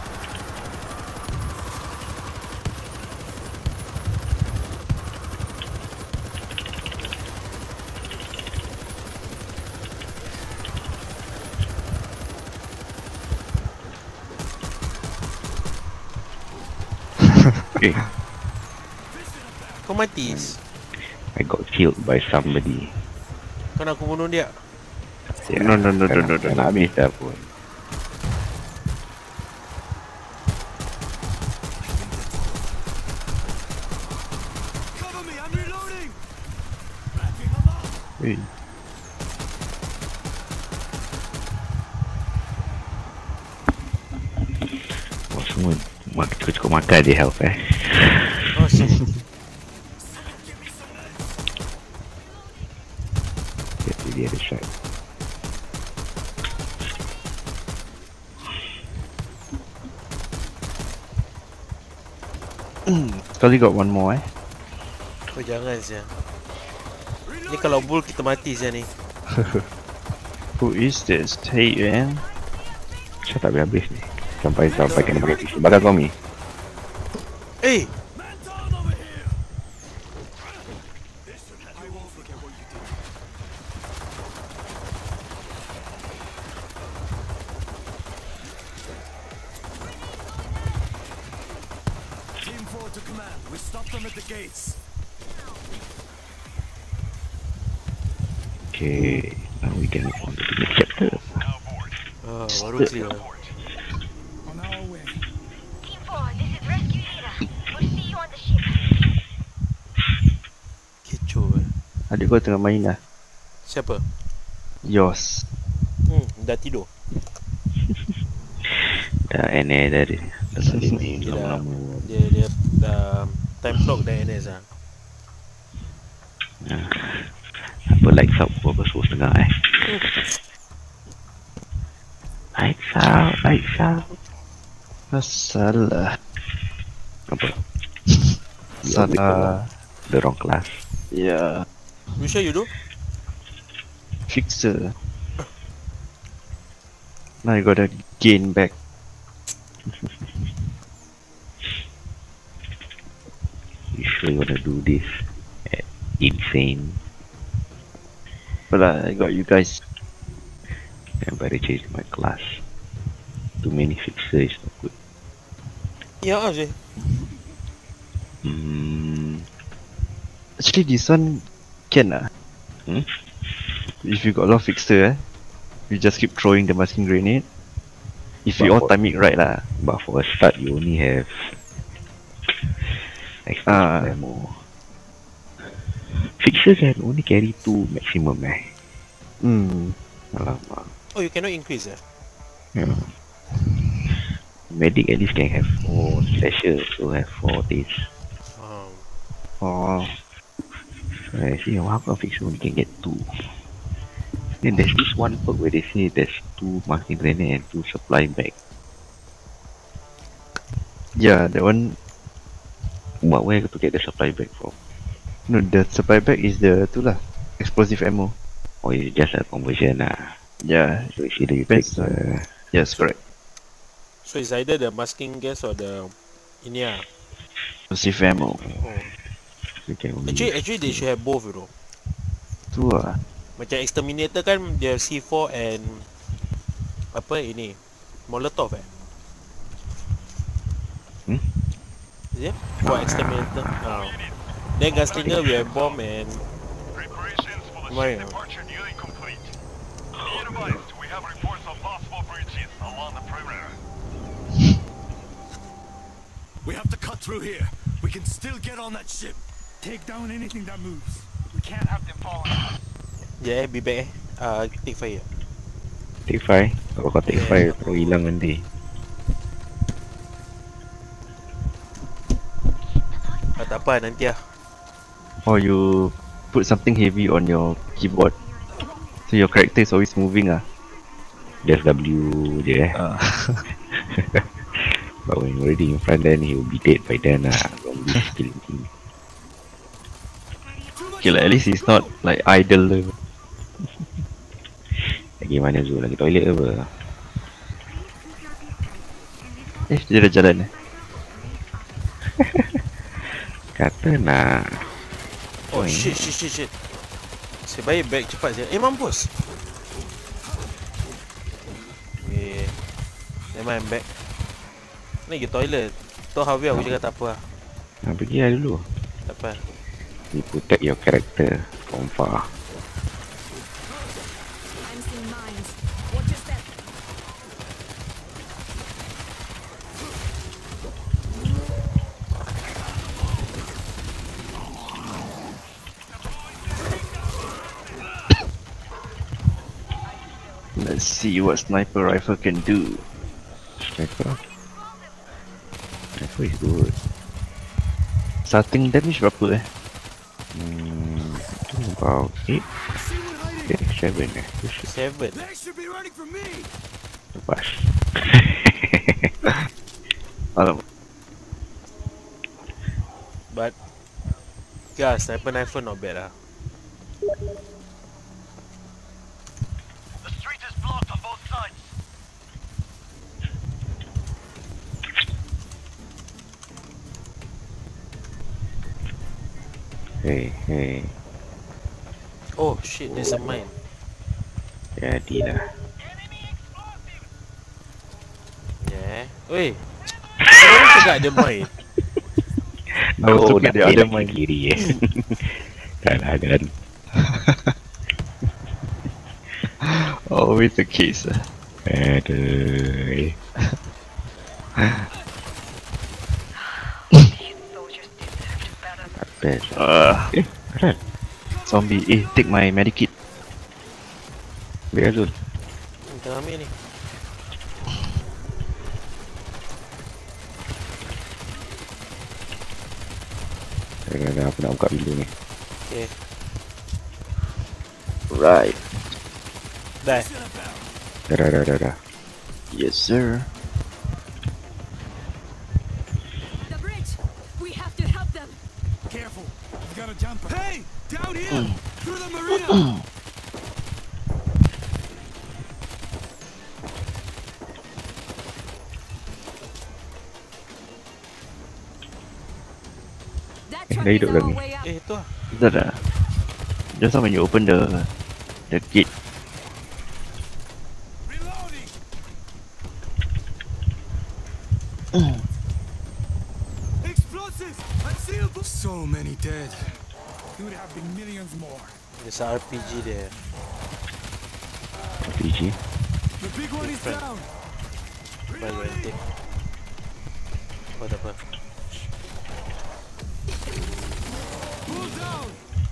Okay, Kau mati is. I got killed by somebody. Kau nak aku bunuh dia? No, no, no, no, no, no. Tak nak habis dah pun. Cover me. I'm reloading. Backing them up. Hey. Wah, semua mak cukup makan dia health eh. Oh shit. Dia dia ada shot. Kali got one more eh. Kau jangan siya. Ni kalau bull kita mati siya ni. Who is this? Hey man. Saya tak habis ni. Sampai sampai kena pakai tisu. Bakar kau mi. Eh! Man down over here. I won't forget what you did. Team four to command. We stopped them at the gates. Okay, now we can move on to the next chapter. Ah, baru clear. On our way. Team four, this is Rescue Hira. We'll see you on the ship. Kecoh eh. Adik kau tengah main lah. Siapa? Yours. Hmm, dah tidur. Dah N A dah dia. Dah balik main Dia dah, lama-lama. dia, dia dah time clock dah N S lah. Ah. Apa lights out pukul apa sepuluh setengah eh. Lights out, lights out. Salah. Apa? Salah. The wrong class. Yeah. You sure you do? Fixer. Now you gotta gain back. You sure you wanna do this? Eh, insane. But uh, I got you guys. I better change my class. Too many fixers is not good. Ya je. Hmm. Actually, this one can ah. Hmm? If you got a lot of fixer, eh, you just keep throwing the masking grenade. If you all time it right lah. But for a start, you only have extra Ah. ammo. Fixers can only carry two maximum eh. Hmm. Alamak. Oh, you cannot increase eh? Yeah. Medic at least can have four. Slasher also have four days. Um, Oh. So I see how come fixer only can get two. Then there's this one perk where they say there's two masking grenade and two supply bag. Yeah, that one. But where to get the supply bag from? No, the supply bag is the tu lah, explosive ammo. Or is it just a conversion lah? Yeah, So it's either you take Depends, the yes, correct. so it's either the masking gas or the ini ah. Explosive ammo. Oh. you can only Actually, use actually they should have both, you know. Tu lah. Macam Exterminator kan dia C four and apa ini Molotov eh. Hmm? Is it? For Exterminator. Ah. Then Gunslinger we have bomb and Preparations for the Right. ship departure nearly complete. Be advised, we have reports of possible breaches along the perimeter. We have to cut through here. We can still get on that ship. Take down anything that moves. We can't have them fall on us. yeah, eh, be back eh. Ah, take fire. take five. Kalau kau take five, terus hilang nanti. Ah, tak apa nanti ah. Or you put something heavy on your keyboard, so your character is always moving ah. Just W je eh. Uh. But when you're already in front, then he will be dead by then lah. Don't be killing him. Okay, like, at least it's not like idle. lah. Lagi mana Zul? Lagi toilet ke apa? Eh, dia dah jalan eh. Kata nak. Oh shit shit shit shit. Saya baik back cepat je. Eh mampus. Okay. Never mind, I'm back. Ni pergi toilet. Tu Javier aku cakap tak apa lah. Nak pergi lah dulu. Tak apa. You protect your character from far. I'm seeing mines. Watch your step. Let's see what sniper rifle can do. Sniper. Sniper is good. Starting damage berapa eh? Hmm, I think about eight. Okay, seven eh. Seven. They should be ready for me. Lepas. Alamak. But yeah, sniper rifle not bad lah. The street is blocked on both sides. Hey, hey. Oh shit, there's a mine. Jadilah. Yeah. Weh. Kenapa cakap ada mine? I was Kau looking nak at the other belok mine. kiri eh. Kan kan. Always the case. Uh. Aduh. Apa? Uh, Eh, Ran. zombie. Eh, take my medikit. Biar Zul. Tengah ambil ni. Dah, dah, dah, aku nak buka pintu ni. Okay. Right. Dah. Dah, dah, dah, dah, dah. Yes, sir. The bridge! We have to help them! Careful. He's got a jumper. Hey! Down here! Through the marina! That Eh, truck dah is hidup our lagi. way out. Eh, tu lah. Dah dah. Just now when you open the the gate. Reloading! Explosives! Unsealable! So many dead. There would have been millions more. There's a R P G there. P G. The big one is Different. down. Baik, baik, Reloading! take. Oh, tak apa. Pull down!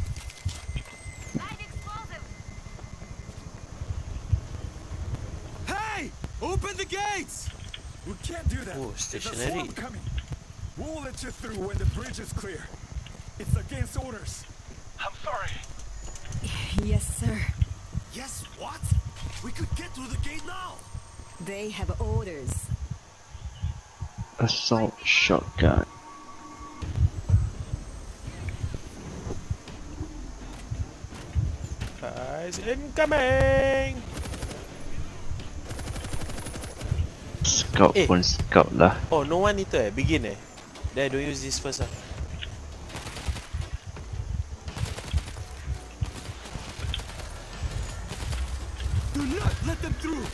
Hey! Open the gates! We can't do that. Oh, There's a stationary. swarm coming. We'll let you through when the bridge is clear. It's against orders. I'm sorry. Yes, sir. Yes, what? We could get through the gate now. They have orders. Assault shotgun. Guys, incoming! Scout Eh. pun scout lah. Oh, no one itu eh? Begin eh? Then I don't use this first lah. Do not let them through.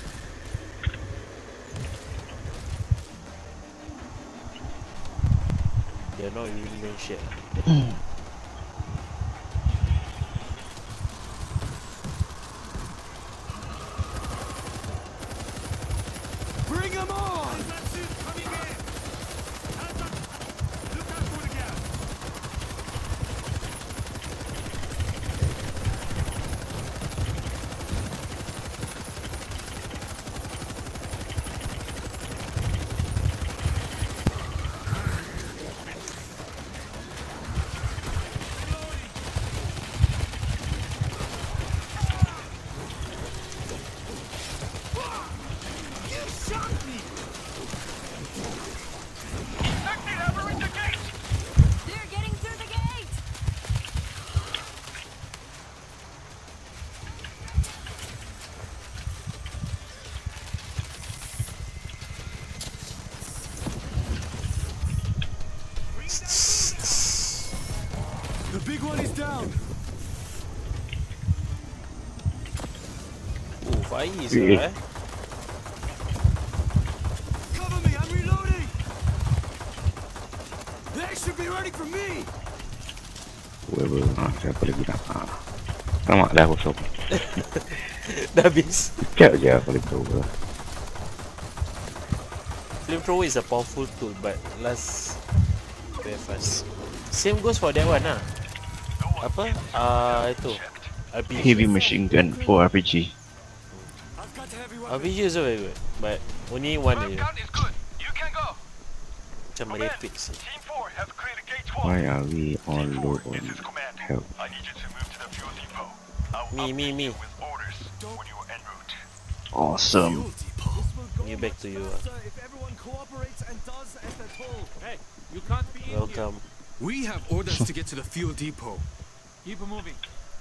They're not really doing shit. Bring them on! That's it, coming in. Hands up. Look out for the gas. You shot me! Infected have reached the gate! They're getting through the gate! The big one is down. Oh, Faiz Eh. lah eh. Cover me, I'm reloading. They should be ready for me. Whoever. Ha, siapa lagi nak? Ha. Tamak dah kosong. Dah habis. Sekejap je aku boleh tahu lah. Flamethrower is a powerful tool, but last very fast. Same goes for that one lah. Apa? Ah, uh, itu. R P G. Heavy machine gun for R P G. I've got heavy R weapons. P G also very good, but only one First je. gun is good. You can go. Macam Command, merepek sih. Team four have cleared gate Why one. are we all Team low four, on this is command. help? I need you to move to the fuel depot. I'll Me, me, update me. you with orders when you are en route. Awesome. Fuel depot. Give back to you. ah. If everyone cooperates and does as they're told. Hey, you can't be in here. Welcome. We have orders to get to the fuel depot. Keep moving.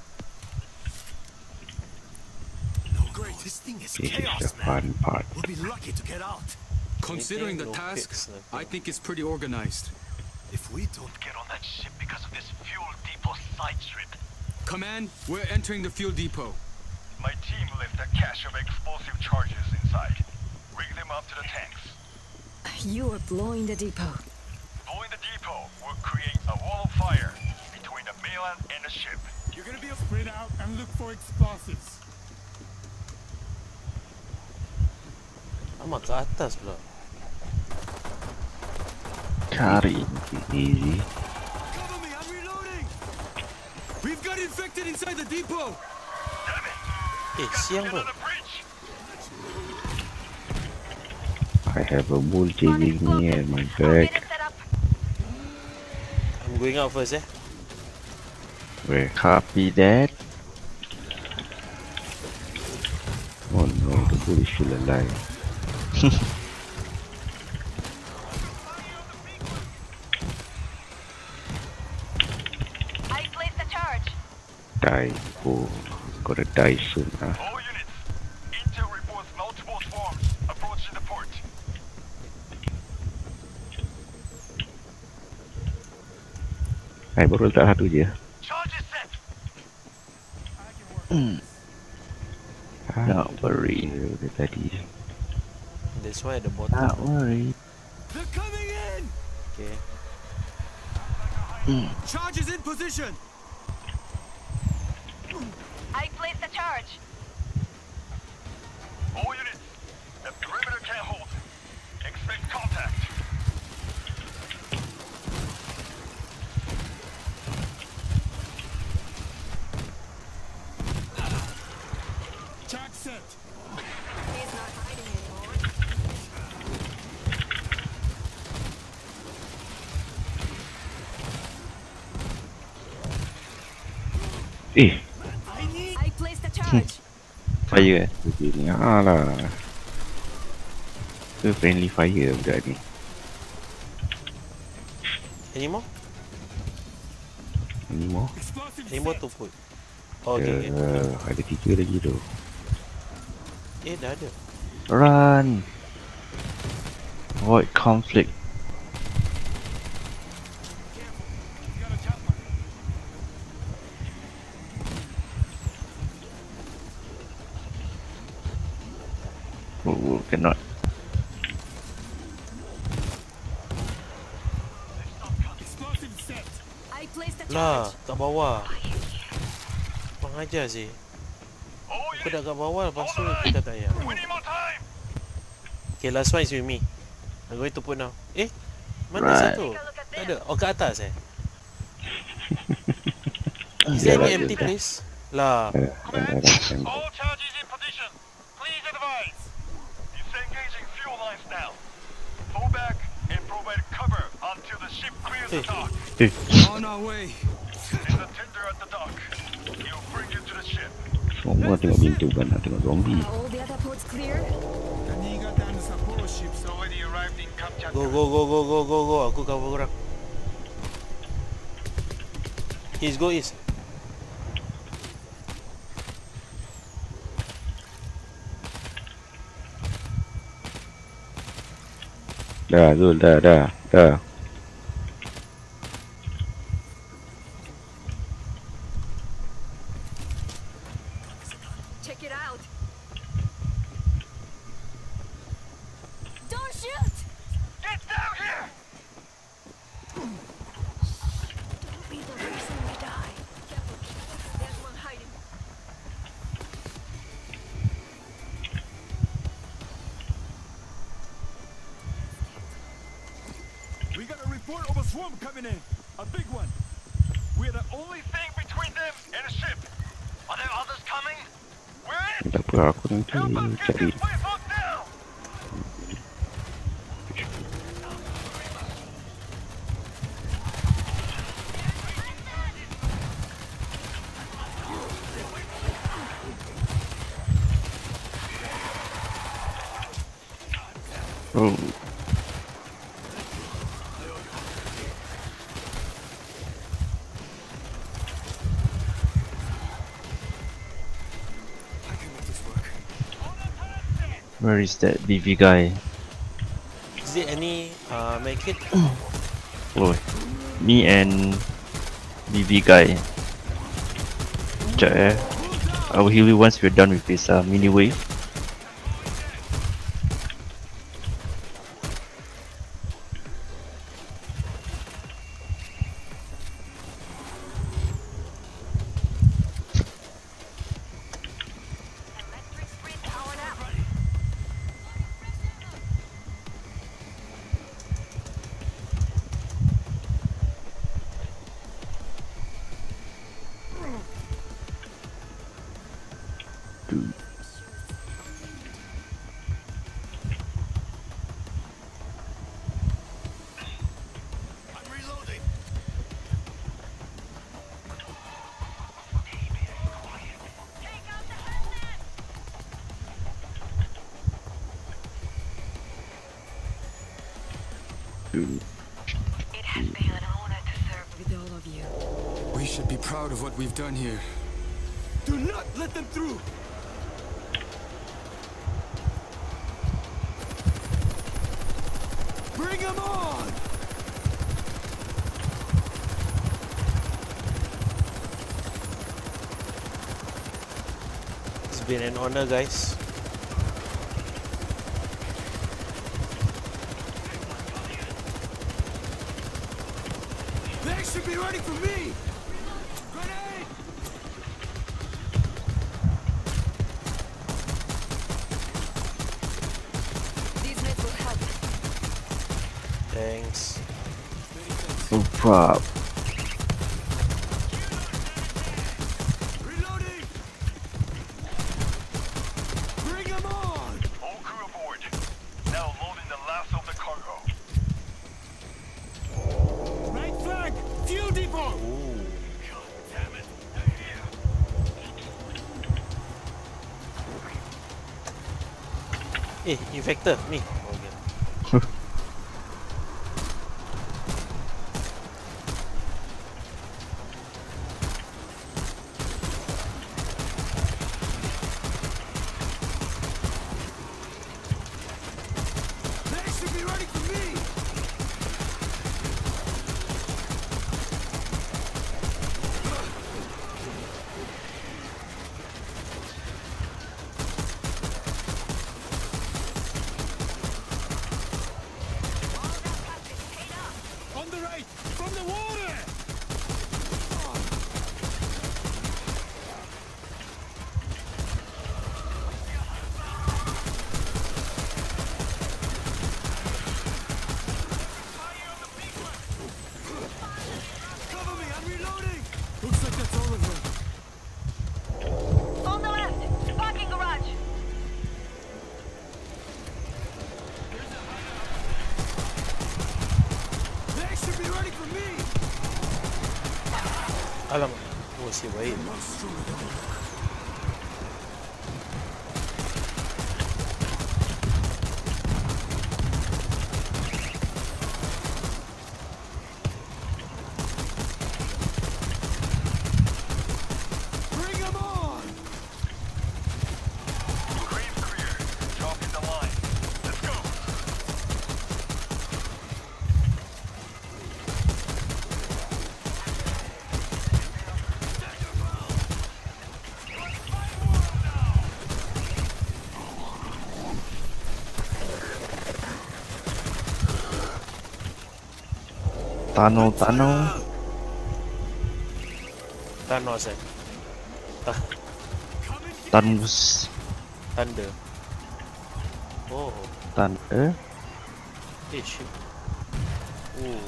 No, great. This thing is This is the chaos, fun man. part. We'll be lucky to get out. Considering the No task, fix, nothing. I think it's pretty organized. If we don't Get on that ship because of this fuel depot side strip. Command, we're entering the fuel depot. My team left a cache of explosive charges inside. Rig them up to the tanks. You are blowing the depot. Blowing the depot will create a island and the ship. You're gonna be spread out and look for explosives. Amat ke atas pula. Cari easy. Cover me, I'm reloading. We've got infected inside the depot. Eh, siang pun. I have a bull chasing me at my back. I'm going out first, eh. We're copy that. Oh no, the bull is still alive. I placed the charge. Die. Oh, gotta die soon, huh? All units, Intel reports multiple swarms approaching the port. Hai, baru letak satu je. Charge is set. Hmm. Not worry. Dia tadi. That's why at the bottom. Not worry. They're coming in. Okay. Hmm. Charge is in position. I placed the charge. All units, the perimeter can't hold. Expect contact. Charge set. He's not hiding anymore. Eh, I placed the charge. fire eh? Begini, alah. Ke friendly fire budak ni. Any more? Any more? Any more to put? Oh, okay, okay. Uh, ada tiga lagi tu. Eh, dah ada. Run! Avoid conflict. Oh, cannot. Explosive set. I placed the Lah, charge. kat bawah. Pengajar sih. Aku dah kat bawah, lepas tu kita tak payah. Okay, last one is with me. I'm going to put now. Eh? Mana Right. satu? Tak ada. Oh, kat atas eh? Is there any empty place? Lah. All charges in position. Please advise. Disengaging fuel lines now. Fall back and provide cover until the ship clears the dock. Eh. On our way. There's a tender at the dock. He'll bring you to the ship. Semua tengok pintu kan, nak tengok zombie. Are all the other ports clear? The Niigata and Sapporo ships already arrived in Kamchatka. Go, go, go, go, go, go, go. Aku cover korang. East, go east. Dah, Zul, dah, dah, dah. Check it out. Don't shoot! Get down here! Don't be the reason we die. Careful. There's one hiding. We got a report of a swarm coming in. A big one. We're the only Thing between them and the ship. Are there others coming? We're in. Tak apa, aku nanti Help us get cari. this place locked down. Oh. Where is that B V guy? Is there any uh, medkit? Oh, me and B V guy. Sekejap eh. I will heal you once we're done with this uh, mini wave. It has been an honor to serve with all of you. We should be proud of what we've done here. Do not let them through! Bring them on! It's been an honor, guys. They should be ready for me! Grenade! These nets will help. Thanks. No prob. Reloading! Bring them on! All crew aboard. Now loading the last of the cargo. Right flank! Fuel depot! Ooh. God damn it. Eh, infector, ni. Okay. They should be ready for me! On the right! From the water! Cover me! I'm reloading! Looks like that's all of them. On the left, parking garage. They should be ready for me! Alamak. Oh, si baik. Bring them on! Crane's clear. Drop in the line. Let's go. Tunnel, tunnel. Thanos eh. Ta- Thanos. Thunder. Oh. Thunder. Eh, shit. Oh.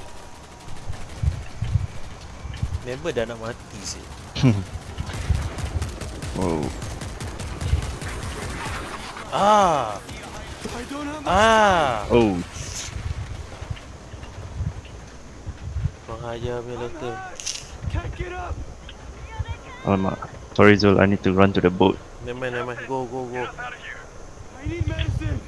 Member dah nak mati sih. Oh. Ah. I don't have much Ah. Oh. Kurang ajar punya local. Can't get up! Alamak. Sorry Zul, I need to run to the boat. Never mind, never mind. Go, go, go. I need medicine!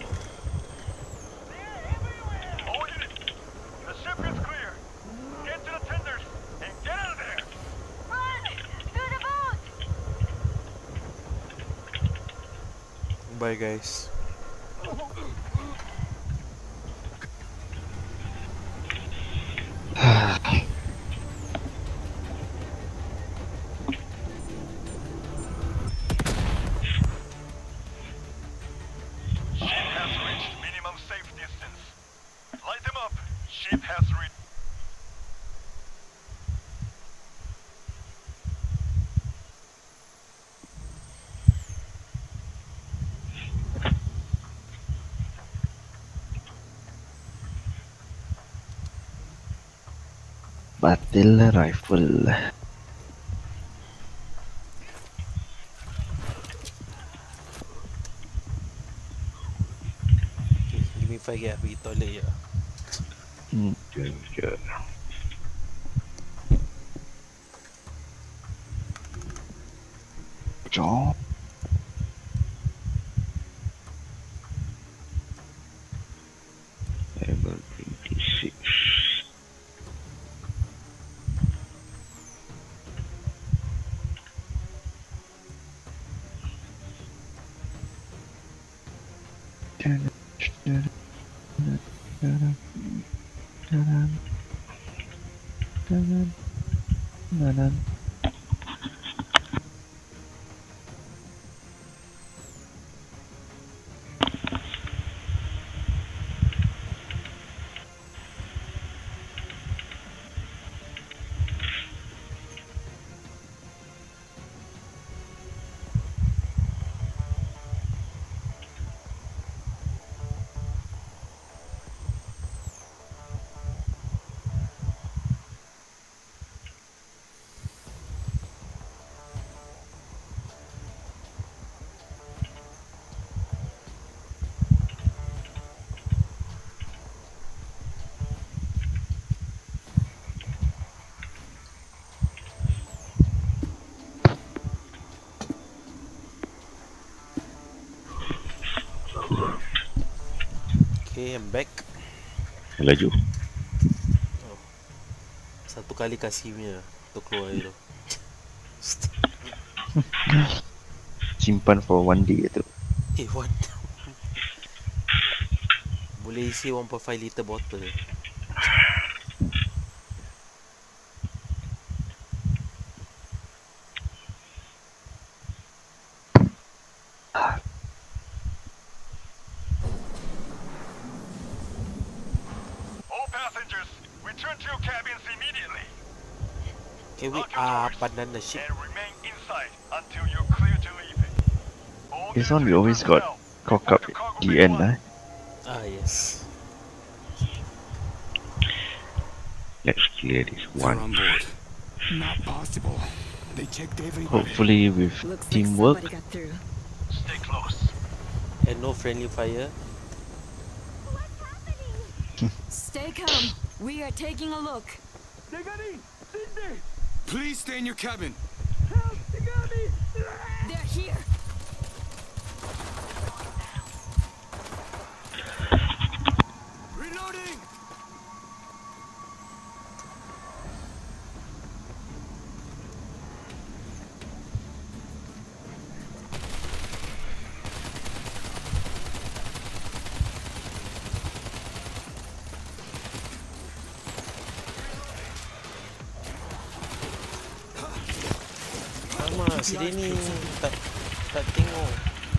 All units. The ship is clear. Get to the tenders and get out of there. Run! To the boat! Bye, guys. Ship has reached minimum safe distance. Light them up. Ship has reached. Battle rifle. Okay, give me five ya. Pergi toilet ya. Hmm, jom, jom. Jom. Level twenty. Da-dum. Da-dum. Da-dum. Da-dum. Okay, I'm back. Laju. Oh. Satu kali kasih punya untuk keluar itu. Simpan for one day tu. Eh, what? Boleh isi one point five liter bottle. Okay, we are abandon the ship. This one we always got cock up at the end, eh? Ah, yes. Let's clear this They're one. on board. Not possible. They checked everybody. Hopefully with Looks like teamwork. somebody got through. Stay close. And no friendly fire. Stay calm. We are taking a look. They got in! Sydney! Please stay in your cabin. Help! They got me! They're here. Reloading! Lama si Denny tak tak tengok.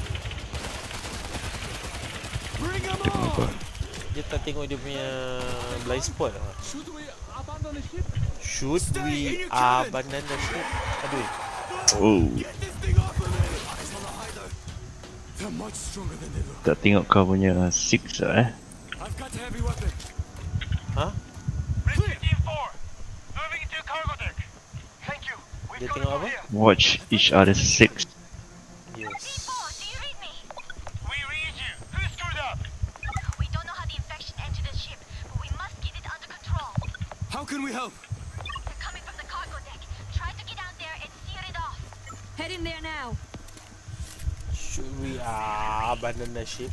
Bring them on! Dia tak tengok dia punya blind spot lah. Should we abandon the ship? Should we abandon the ship? Aduh. Oh. Get this thing off of me! Eyes on the hider. They're much stronger than they look. Tak tengok kau punya six lah, eh? I've got a heavy weapon. Huh? Team four, moving to cargo deck. Thank you. Dia tengok apa? Watch each other's six. Yes. Do you read me? We read you. Who screwed up? We don't know how the infection entered the ship, but we must get it under control. How can we help? They're coming from the cargo deck. Try to get out there and steer it off. Head in there now. Should we uh, abandon the ship?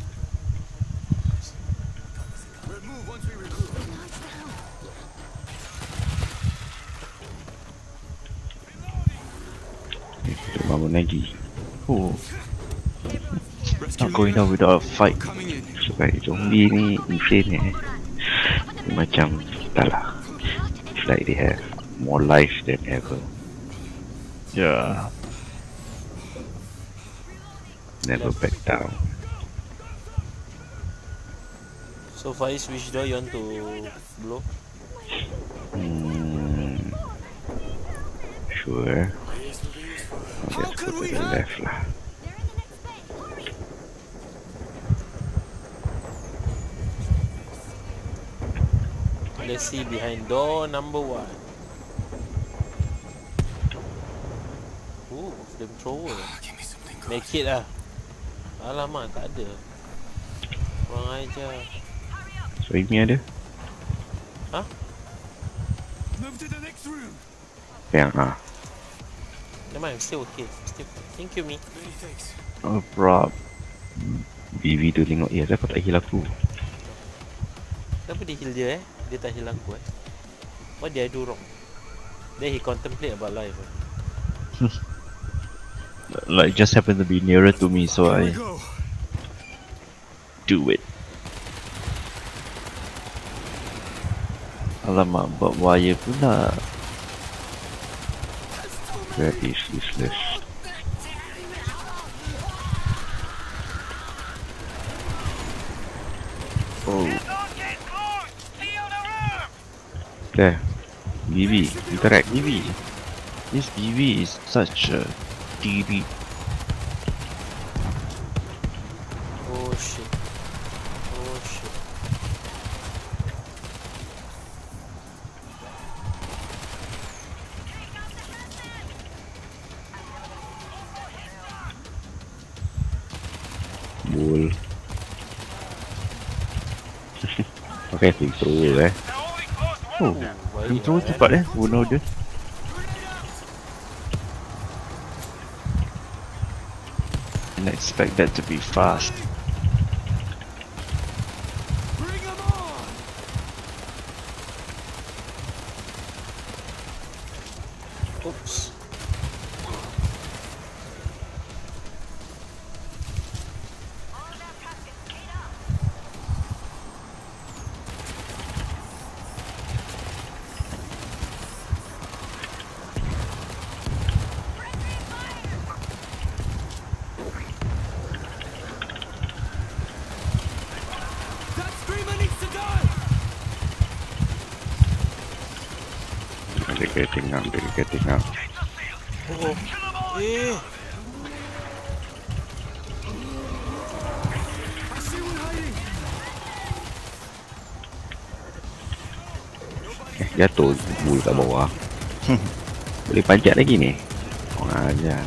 We'll move once we regroup. Kita bangun lagi. Oh. Not going down without a fight. Coming in. Sebab zombie ni insane eh. Macam tak lah. It's like they have more life than ever. Yeah. Never back down. So Faiz, which door you want to blow? Hmm. Sure. How Let's could go we to the help? left lah. Let's see behind door number one. Ooh, flamethrower. Give me something good. Make it lah. Alamak, tak ada. Kurang ajar. So ini ada? Hah? Move to the next room. Yang ah. Never mind, I'm still okay. Still, thank you, me. Many thanks. No prob. B V tu tengok, ya kenapa tak heal aku? Kenapa dia heal dia eh? Dia tak heal aku eh? What did I do wrong? Then he contemplate about life eh? Like just happened to be nearer to me, so Here we I go. do it. Alamak, buat wire pula. That is useless. Oh. There. B B. Interact. B B. This B B is such a D B. Oh shit. Oh shit. Bull. Pakai filter eh. Oh, control cepat eh, bunuh dia. Didn't expect that to be fast. Oops. That screamer needs to die! They're getting up, they're getting up. Oh. Eh. I see one hiding! Eh, jatuh bull kat bawah. Boleh panjat lagi ni. Orang ajar.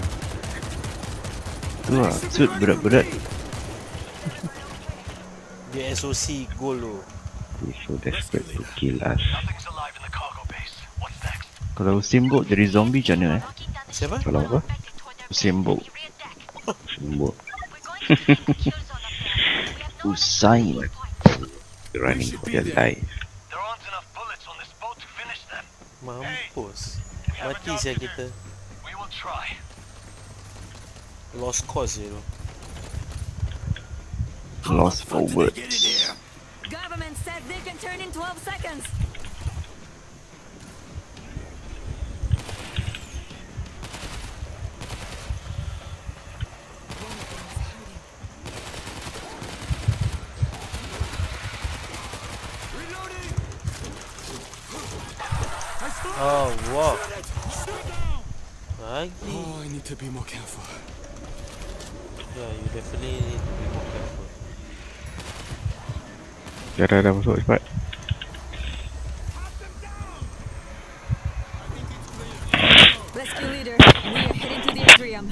Tu lah, suit berat-berat. Dia S O C goal tu. He's so desperate to kill us. Kalau Steamboat jadi zombie macam mana eh? Siapa? Kalau apa? Steamboat. Steamboat. Usain. Running for their life. Mampus. Mati siap kita. Lost cause je tu. Lost forward. Government said they can turn in twelve seconds. Oh, wow. Lagi. Oh, I need to be more careful. Yeah, you definitely need to be more careful. Dah dah dah masuk cepat. Rescue leader, we are heading to the atrium.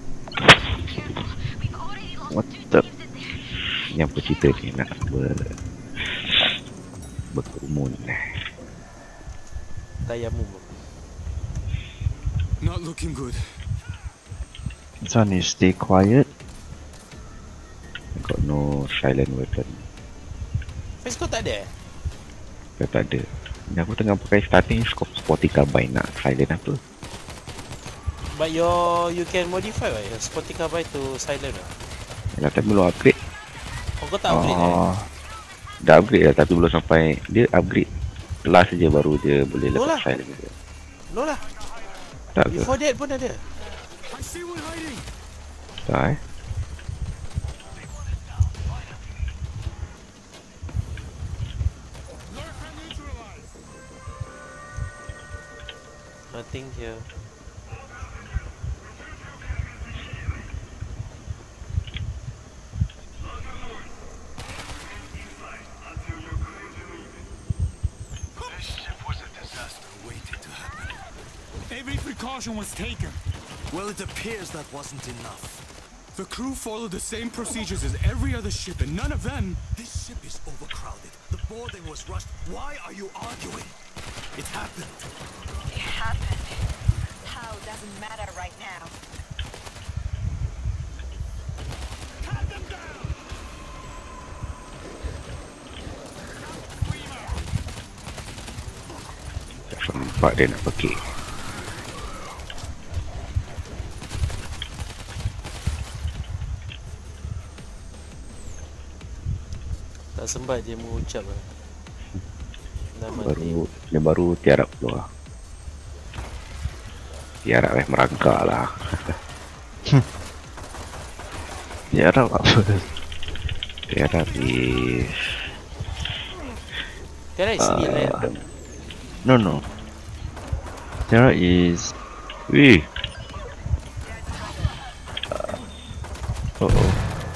What the? Yang pecerita ni nak ber... berkerumun. Tayamum. Not looking good. This one is stay quiet. Got no silent weapon. Face kau tak ada eh? Dah tak ada. Ni aku tengah pakai starting scope Sporty Carbine nak silent apa? But your you can modify right? Your Sporty Carbine to silent lah. Yalah, tapi belum upgrade. Oh, kau tak upgrade oh, eh? Dah upgrade lah tapi belum sampai. Dia upgrade kelas je baru dia boleh No lepas lah. silent je. No lah. Tak ke? Before that pun ada. I see one hiding! Tak eh? Nothing here. Every precaution was taken. Well, it appears that wasn't enough. The crew followed the same procedures as every other ship, and none of them... This ship is overcrowded. The boarding was rushed. Why are you arguing? It happened. It happened. How doesn't matter right now. Sempat dia nak pergi. Tak sempat dia mengucap lah. Dah mati. Baru dia baru tiarap keluar. Tiarap eh merangkak lah. Tiarap apa? Tiarap is Tiarap is sini lah. Uh, no no. Tiarap is. Wih. Uh oh.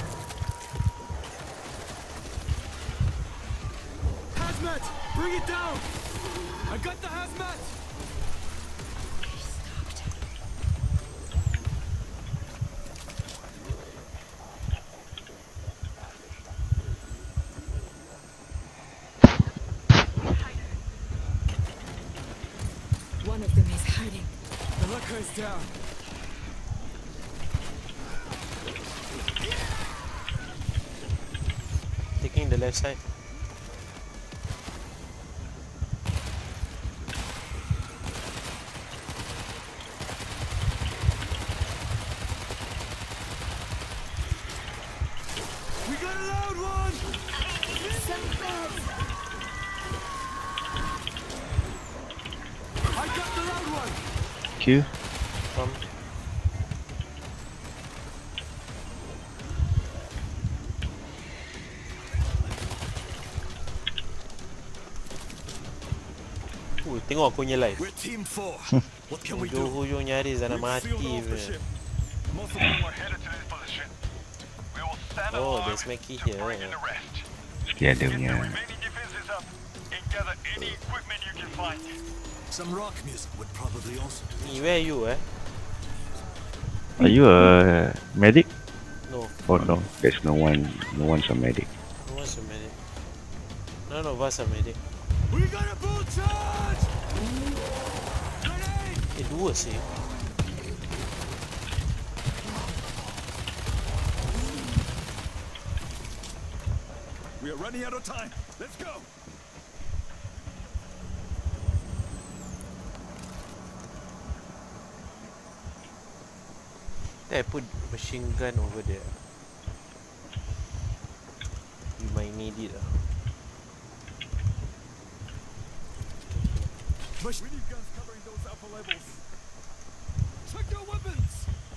Hazmat! Bring it down! I got the hazmat! One of them is hiding. The locker is down. Taking the left side. We got a loud one! I got the loud one! Q. Come. Uh, tengok aku punya live. We're team four. What can we do? Hujung-hujung nyaris dah nak mati Sealed off the punya. ship. Most of them are headed to this position. We will stand Oh, alive there's Mackie to here. bring in the rest. Dia ada Get the punya remaining defenses up and gather any equipment you can find. Some rock music would probably also do. Ni, where are you eh? Are you a medic? No, Oh no. There's no one, no one's a medic. no one's a medic. None of us are medic. We got a bull charge! Eh, dua sih. We are running out of time. Let's go. I put machine gun over there. We might need it lah. We need guns covering those alpha levels. Check your weapons!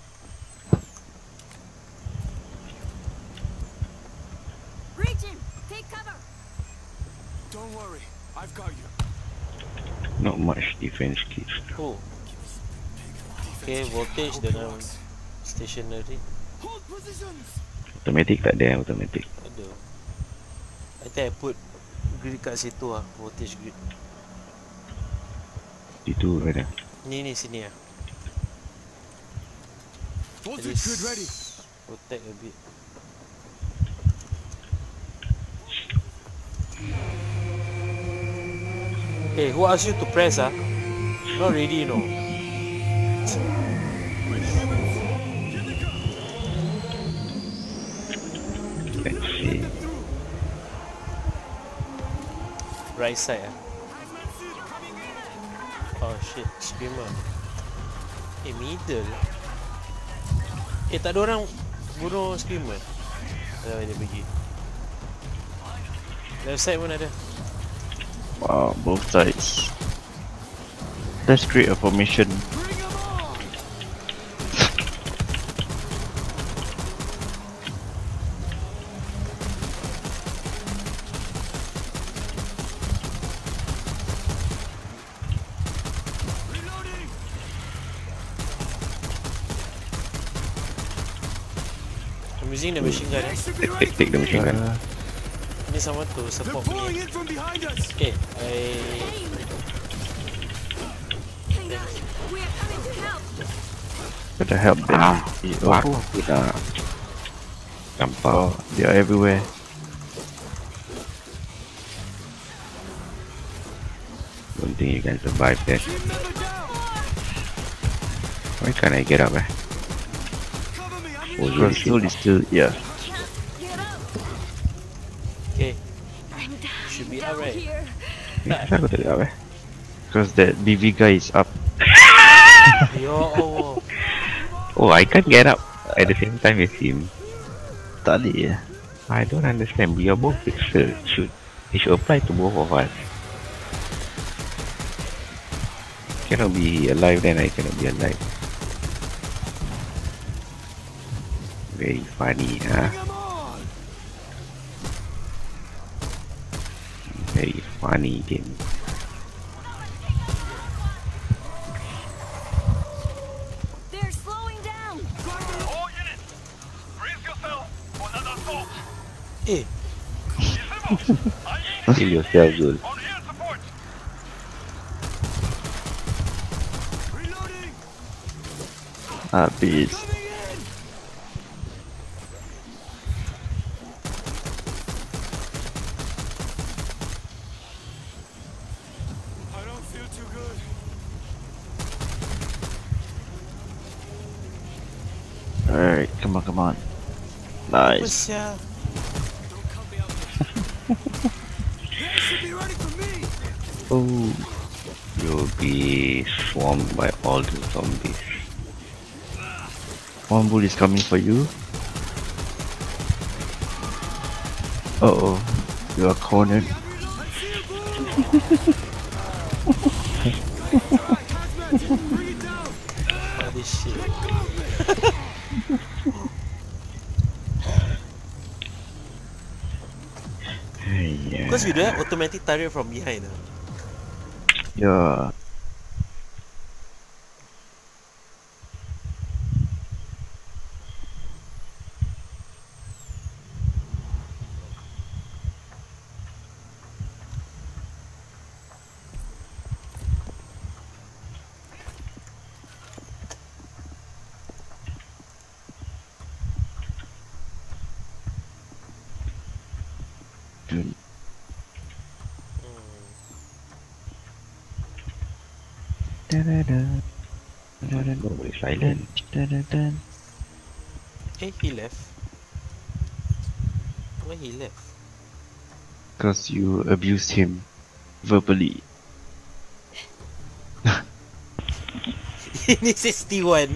Reach him! Take cover! Don't worry, I've got you. Not much defense kits. Oh. Okay, voltage dengan stationary. Hold positions! Automatic tak ada, automatic. Ada. I think I put grid kat situ lah, voltage grid. Itu ada. Ni ni sini lah. At Voltage least grid ready. protect a bit. Hey, who asked you to press ah? Not ready, you know. Let's see. Right side ah. Oh shit, screamer. Eh, middle. Eh, tak ada orang bunuh screamer. Ada dia pergi. Left side pun ada. Wow, both sides. Let's create a formation. I'm using the machine gun eh. Take, take, take the machine gun. Uh, Need someone to support me. Pouring in from behind us! Okay, I... Hang on! We are coming to help! better help them. Ah, Eh, baru oh, aku dah nampak. oh, they are everywhere. Don't think you can survive that. Team member down! Why can't I get up eh? Cover me, I'm Oh, Because you Zul is still, yeah. Get up! Okay, I'm down, should be down alright. here. Kenapa aku tak get up eh? Because that B V guy is up. Yo Allah. Oh, I can't get up at the same time as him. Tak boleh ya. I don't understand. We are both fixer. Should it should apply to both of us. cannot be alive, then I cannot be alive. Very funny, huh? Very funny game. They're slowing down. All units, brace yourself for another assault. Eh. Kill yourself, Zul. On air support. Habis. I don't feel too good. Alright, come on, come on. Apa Nice. sia? They should be ready for me. Oh, you'll be swarmed by all the zombies. One bull is coming for you. Uh oh, you are cornered. Holy shit. Yeah. Because we don't have automatic turret from behind. Uh. Yeah. Dude. Nobody silent. Hey, he left. Why he left? Because you abused him verbally. Ini sixty-one.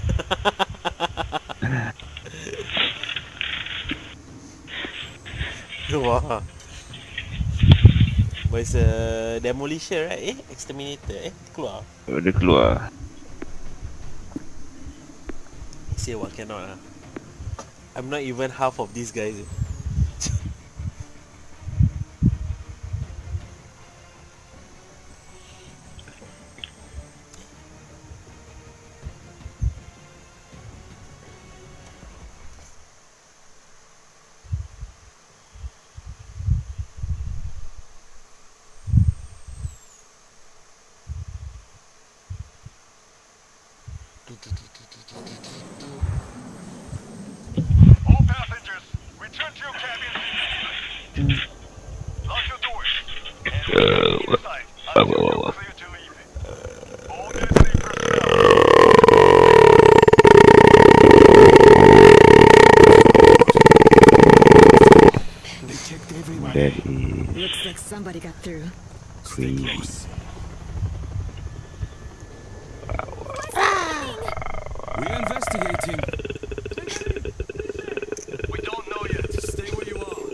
Wah. But it's a demolisher, right? Eh, exterminator. Eh, keluar. Oh, dia keluar. Say what cannot lah. I'm not even half of these guys. All passengers, return to your cabins immediately. Lock your doors. And remain inside until you're clear to leave. All designated personnel. They checked everywhere. That is Looks like somebody got through. creepy. We're investigating. We don't know yet. Stay where you are.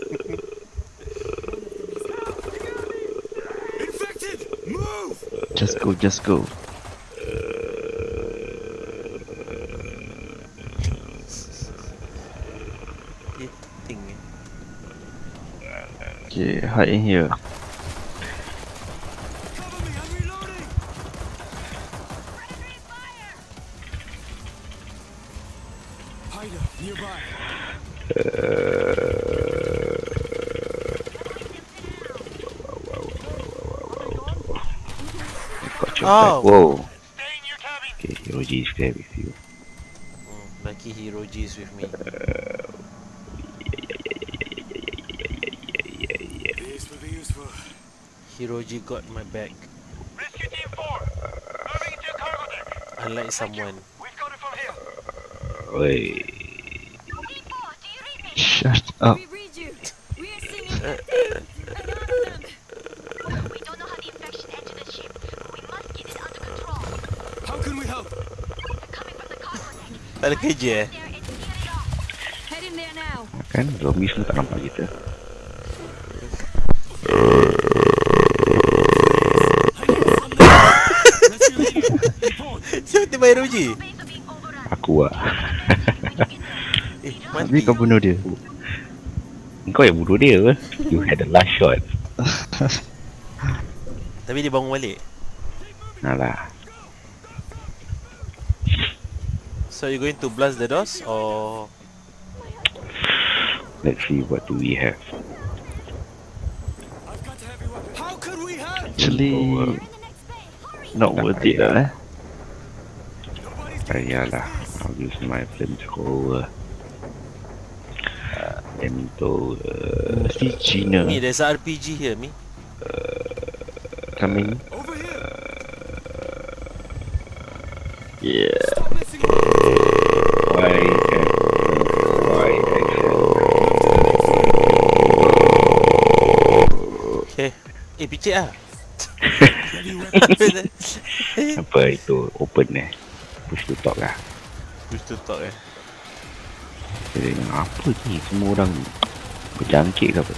Infected! Move! Just go, just go. Dia ting eh. Okay, hide in here. Cover me, I'm reloading! Hider, nearby. Got your Oh. back. Whoa. Stay in your cabin. Okay, Hiroji is there with you. Hmm, lucky Hiroji is with me. This will be useful. Hiroji got my back. Rescue Team four, moving to cargo deck. Unlike someone. We've got it from here. Wait. Shut up. We read you. We are seeing infected. Alarm them. We don't know how the infection entered the ship. We must get it under control. How can we help? Coming from the cargo deck. Tak ada kerja eh? There and clear it off. Head in there now. Kan zombie semua tak nampak kita. I need some there. Let's see je. Aku lah. Eh, Tapi mati. kau bunuh dia. Kau yang bunuh dia apa? You had the last shot. Tapi dia bangun balik. Alah. So you going to blast the doors or Let's see what do we have. How could we have? Actually, not worth it lah eh. Ayalah, I'll use my flamethrower. Ento. Uh, Mesti Cina. Mi, there's a R P G here, Mi. Coming. Yeah. Why? Why? Okay. Eh, picit lah. Apa itu? Open eh? Push to talk lah. Push to talk eh. Jadi, apa ni? Semua orang berjangkit ke apa?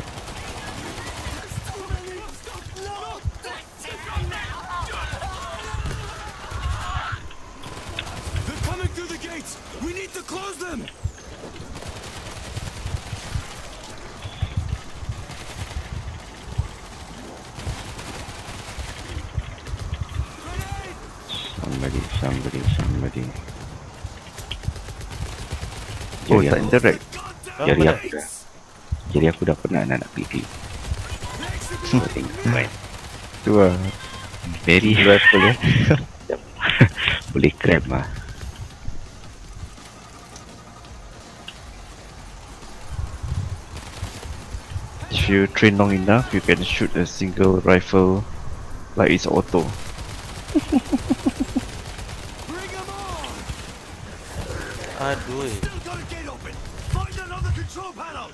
They're coming through the gates. We need to close them. Somebody, somebody, somebody. Oh, Jadi tak aku- interact. Jadi aku dah Jadi aku dah penat nak nak pergi clip. Tu lah. Very rifle eh. boleh grab lah. If you train long enough, you can shoot a single rifle like it's auto. Aduh. Still got a gate open. Find another control panel.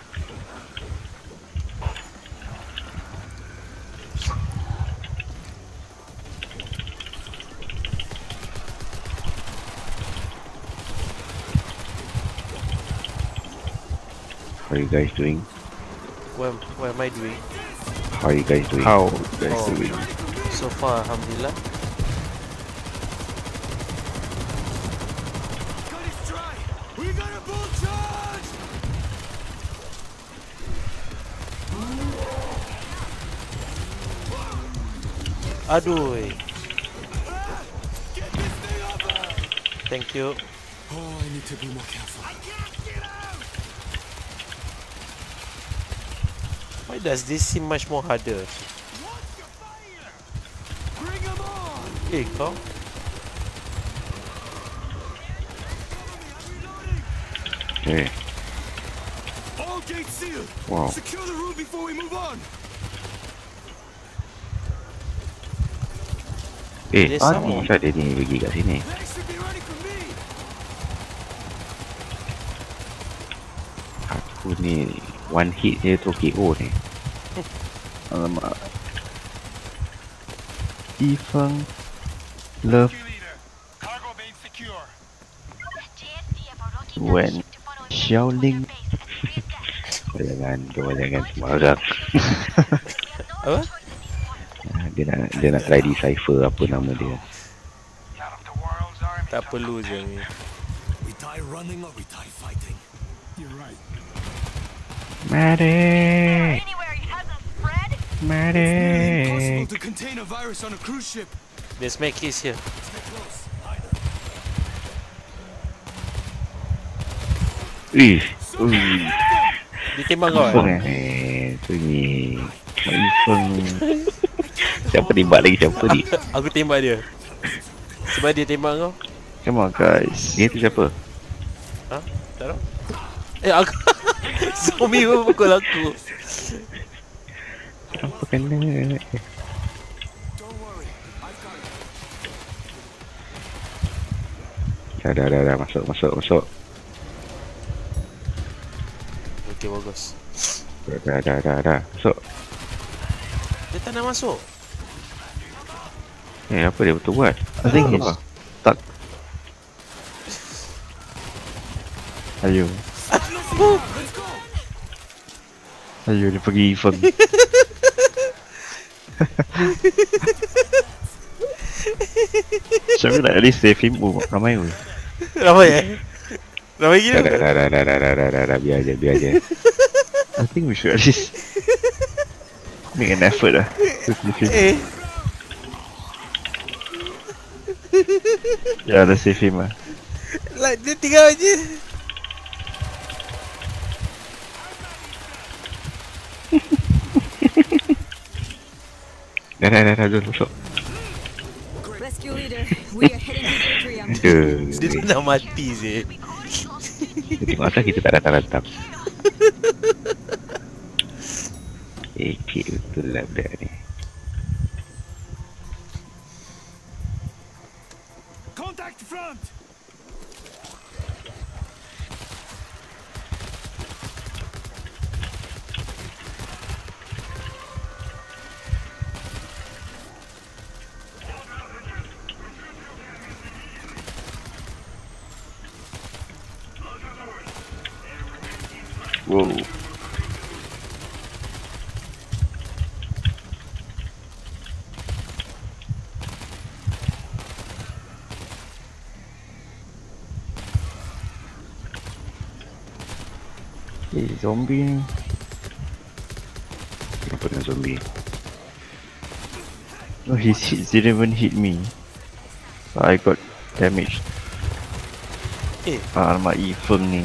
How are you guys doing? What, what am I doing? How are you guys doing? How you guys Oh. doing? So far, Alhamdulillah. Gun is dry. We got a bull charge. Aduh. Thank you. Oh, I need to be more careful. Why does this seem much more harder? Bring them on. Eh, kau? Okay. All gates sealed. Wow. Secure the room before we move on. Eh, Dia ah, sama. macam dia ni pergi kat sini? They should be ready for me. Aku ni one hit je tu K O ni. Alamak. Ifang love when Xiaoling. Jangan, kau jangan sembarang. Apa? Dia nak dia nak try decipher apa nama dia. Tak perlu je ni. We die running or we die fighting. You're right. Medic! Anywhere you haven't spread? Medic! Impossible to contain a virus on a cruise ship. There's med kits here. Stay close. Ih, Ui, Dia tembak kau Ifang eh? eh. eh, tu ni. Ifang. Siapa tembak lagi siapa ni? Aku tembak dia. Sebab dia tembak kau. Come on guys. Dia tu siapa? Ha? Tak tahu. Eh, aku zombie pun pukul aku. Apa kena? Dah, dah, dah, dah, masuk, masuk, masuk. Okay, bagus. Dah, dah, dah, dah, dah, masuk. Dia tak nak masuk. Eh, apa dia betul buat? I think he's Apa? stuck. Ayo. Ayo dia pergi Ifang. Shall we like at least save him? Oh, ramai weh. Ramai eh? Ramai Dah, gila. dah, dah, dah, dah, dah, dah, dah, dah, biar aja, biar aja. I think we should at least make an effort lah to save him. Eh. Yeah, let's save him lah. Like dia tinggal je. Dah, dah, dah, dah, dah, masuk. Rescue leader, we are heading to Atrium. Aduh. Dia tu nak mati je. Tengok asal kita tak datang-datang. Eh, cik betul lah budak ni. Contact front! Wow. Eh, zombie ni. Kenapa dengan zombie? No, his hits didn't even hit me. I got damaged. Eh. Ah, alamak, Ifeng ni.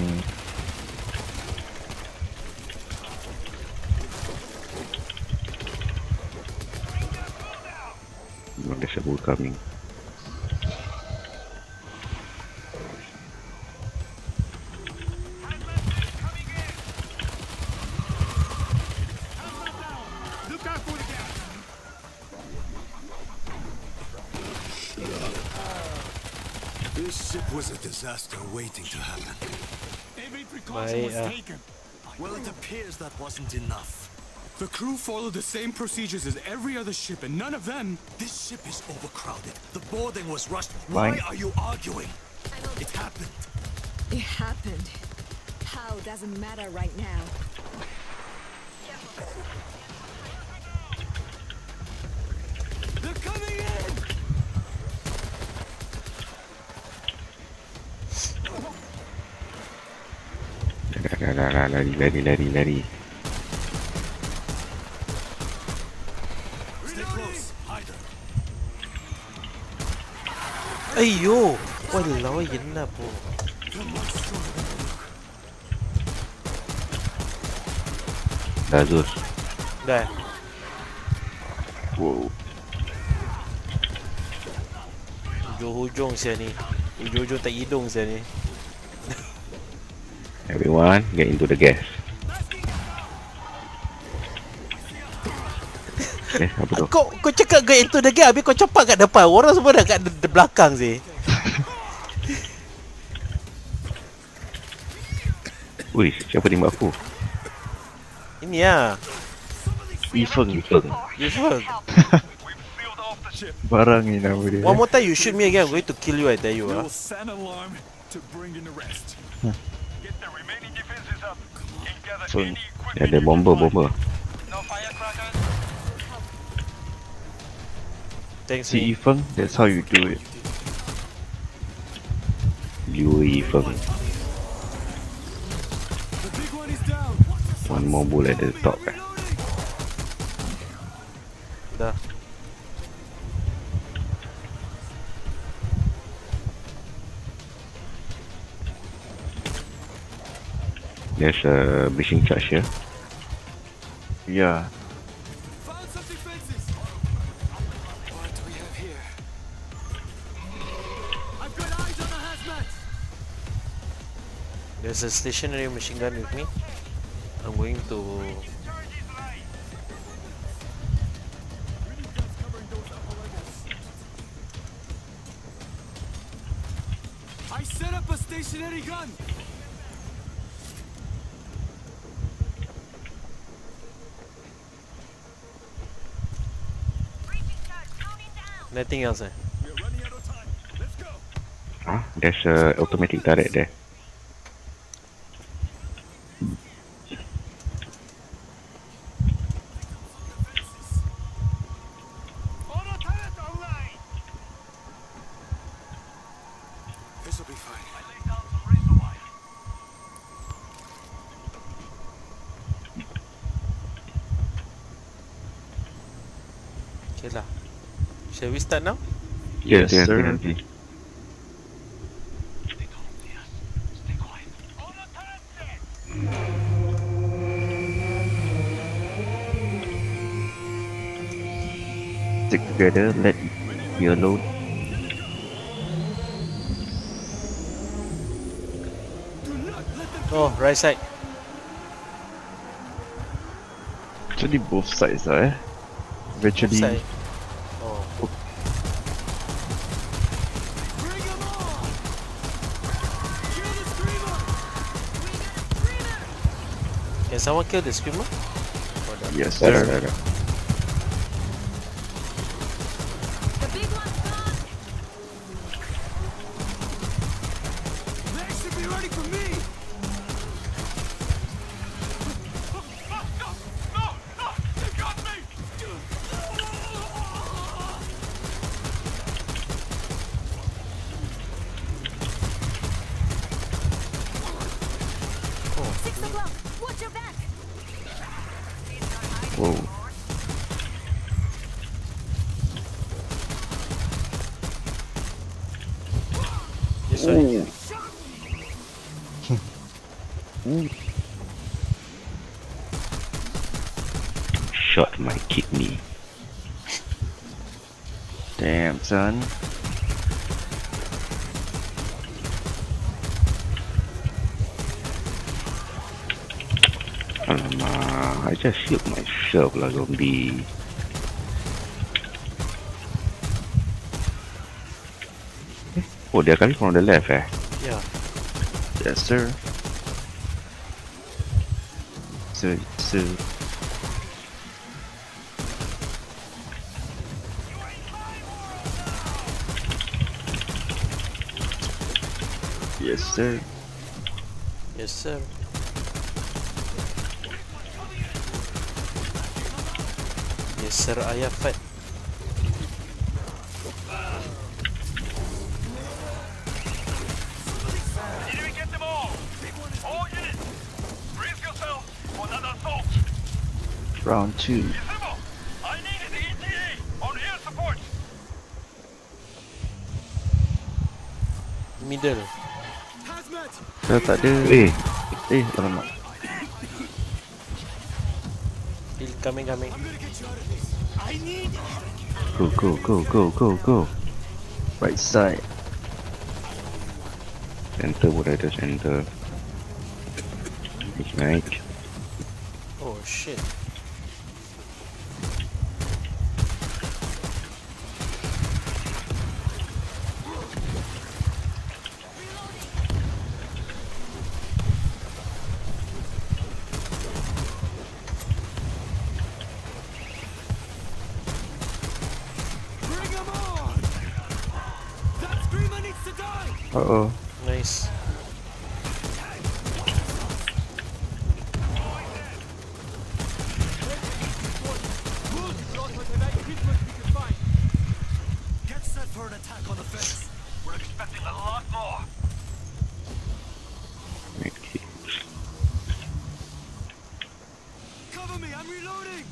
Memang dah sebut coming. Look out for the gas! This ship was a disaster waiting to happen. Every precaution was Baik, ah. taken. Well, it appears that wasn't enough. The crew followed the same procedures as every other ship, and none of them... This ship is overcrowded. The boarding was rushed. Fine. Why are you arguing? It happened. It happened. How doesn't matter right now. They're coming in! Dah, dah, dah, dah, lari, lari, lari, lari. Stay close. Hide her. Aiyo. Walao என்ன போ. Dah, Zul. Dah. Wow. Hujung-hujung saya ni. Hujung-hujung tak hidung saya ni. Everyone, get into the gas. Eh, apa tu? Kau kau cakap get into the gate habis kau campak kat depan. Orang semua dah kat de- de- belakang sih. Ui, siapa tembak aku? Ini ya. Ifeng. Ifeng. Ifeng. Barang ni nama dia. One more time you shoot me again, I'm going to kill you, I tell you We ah. will sound alarm to bring in the rest. Get the remaining defenses up and gather So, any Dia ada bomber, bomber. no firecrackers. Thanks Si me. Ifeng, that's how you do it. Liu Yifeng. The big one is down. One more bullet at the top. Eh. Dah. There's a breaching charge here. Yeah. Found some defenses. What do we have here? I've got eyes on the hazmat. There's a stationary machine gun with me. I'm going to I set up a stationary gun. nothing else eh. We are running out of time. Let's go. Ah, there's a automatic turret there. Auto turret online. Okay lah. Shall we start now? Yes, Yes, yes, sir. nanti. Stick together, let be alone. Oh, right side. Actually both sides lah eh. Eventually Side. Oh. Can someone kill the screamer? Oh, no. yes Dah, dah, sir. dah, dah. The big one's gone. They should be ready for me! Six o'clock. Watch your back. Whoa. Yes, sorry. Shot my kidney. Damn son. Alamak, I just shoot myself lah, zombie. Eh, oh, dia kali from the left eh? Yeah. Yes sir. So so yes sir. Yes, sir. Yes, sir. Ayah fight. Did we get them all? All units, brace yourselves for another assault. Round two. Disable. I needed the E T A on air support. Middle. Hazmat! Dah tak ada. Eh, Eh alamak. Heal coming, coming. I'm gonna get you out of this. I need... Go go go go go go. Right side. center pun ada center. Naik naik. Oh, shit. Bring him on! That screamer needs to die! Uh oh. Nice. Get set for an attack on the fence. We're expecting a lot more. Okay. Cover me, I'm reloading!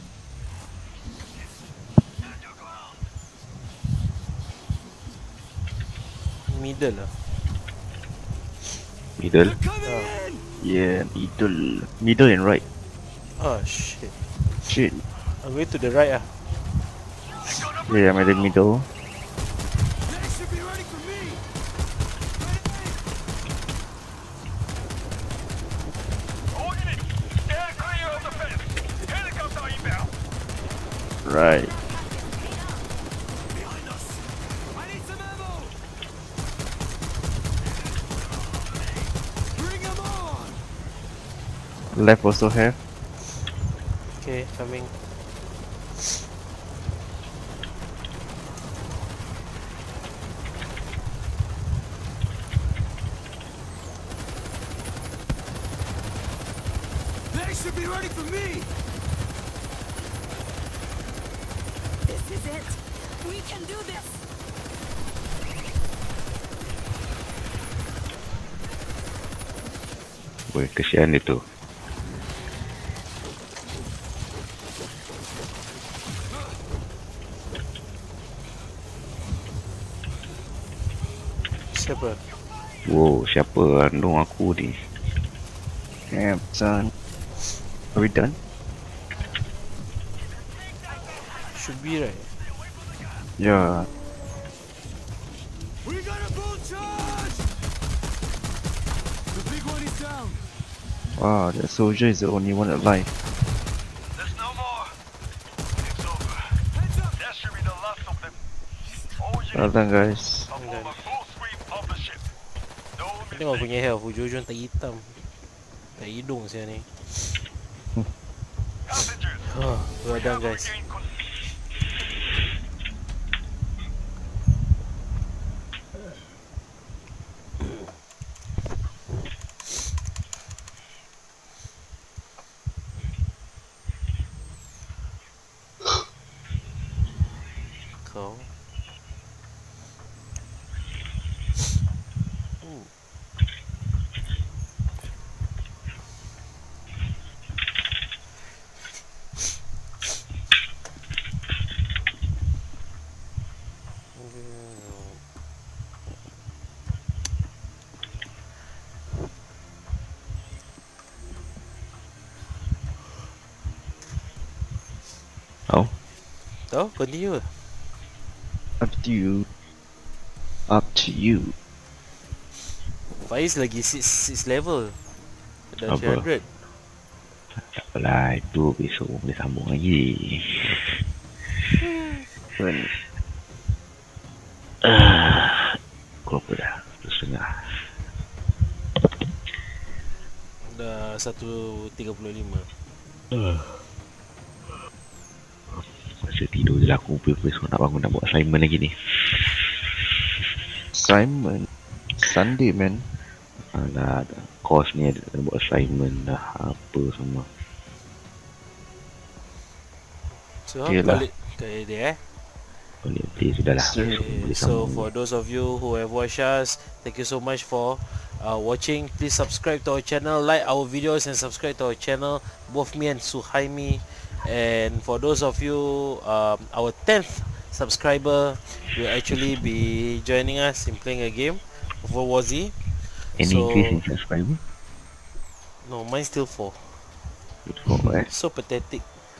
Middle lah. Middle. They're coming Oh. in! Yeah, middle. Middle and right. Oh, shit. Shit. I'm going to the right ah. Yeah, I'm at the middle. They should be ready for me! All units, stand clear of the fence. Helicopter inbound. Right. Behind us! I need some ammo! Bring him on! Left also have. Okay, coming. They should be ready for me! This is it. We can do this. Weh, kesian itu. Siapa? Wow, siapa andung aku ni? Damn, son. Are we done? Should be right. Yeah. We got a bull charge! The big one is down. Wow, that soldier is the only one alive. There's no more. It's over. That should be the last of them. All you Well done, guys. perform a full sweep of the ship. No Kau tengok punya health, hujung-hujung tak hitam. Tak hidung saya ni. passengers. Oh, well done guys. Kau. Ooh. Oh, Tahu, continue. Up to you. Up to you. Faiz lagi six six level. Dah Apa? three hundred. tak apalah, itu besok boleh sambung lagi. Fun. Ah, Pukul apa dah? Satu setengah. Dah satu tiga puluh lima. Uh. Masa tidur je lah aku besok nak bangun nak buat assignment lagi ni. Simon. Sunday, man. Alah, course ni ada kena buat assignment dah apa semua. So, Okay lah. balik ke dia eh. Boleh play sudah lah. Sure. Besok boleh So sambung. for those of you who have watched us, thank you so much for uh, watching. Please subscribe to our channel, like our videos and subscribe to our channel, both me and Suhaimi. And for those of you, um, our tenth subscriber will actually be joining us in playing a game for Warzy. Any So- increase in subscriber? No, mine's still four. Oh, eh? So pathetic.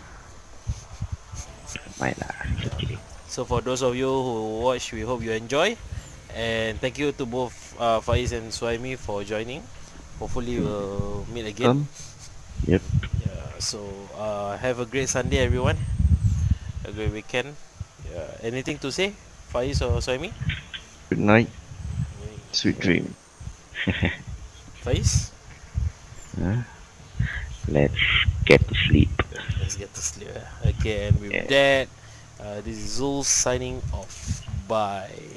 Main lah. Okay. So for those of you who watch, we hope you enjoy. And thank you to both uh, Faiz and Suhaimi for joining. Hopefully we'll meet again. Um, Yep. Yeah, so uh, have a great Sunday everyone. A great weekend. Yeah, anything to say, Faiz or Suhaimi? good night. Sweet dream. Faiz? Huh? Let's get to sleep. Let's get to sleep. Okay, and with Yeah. that, uh, this is Zul signing off. Bye.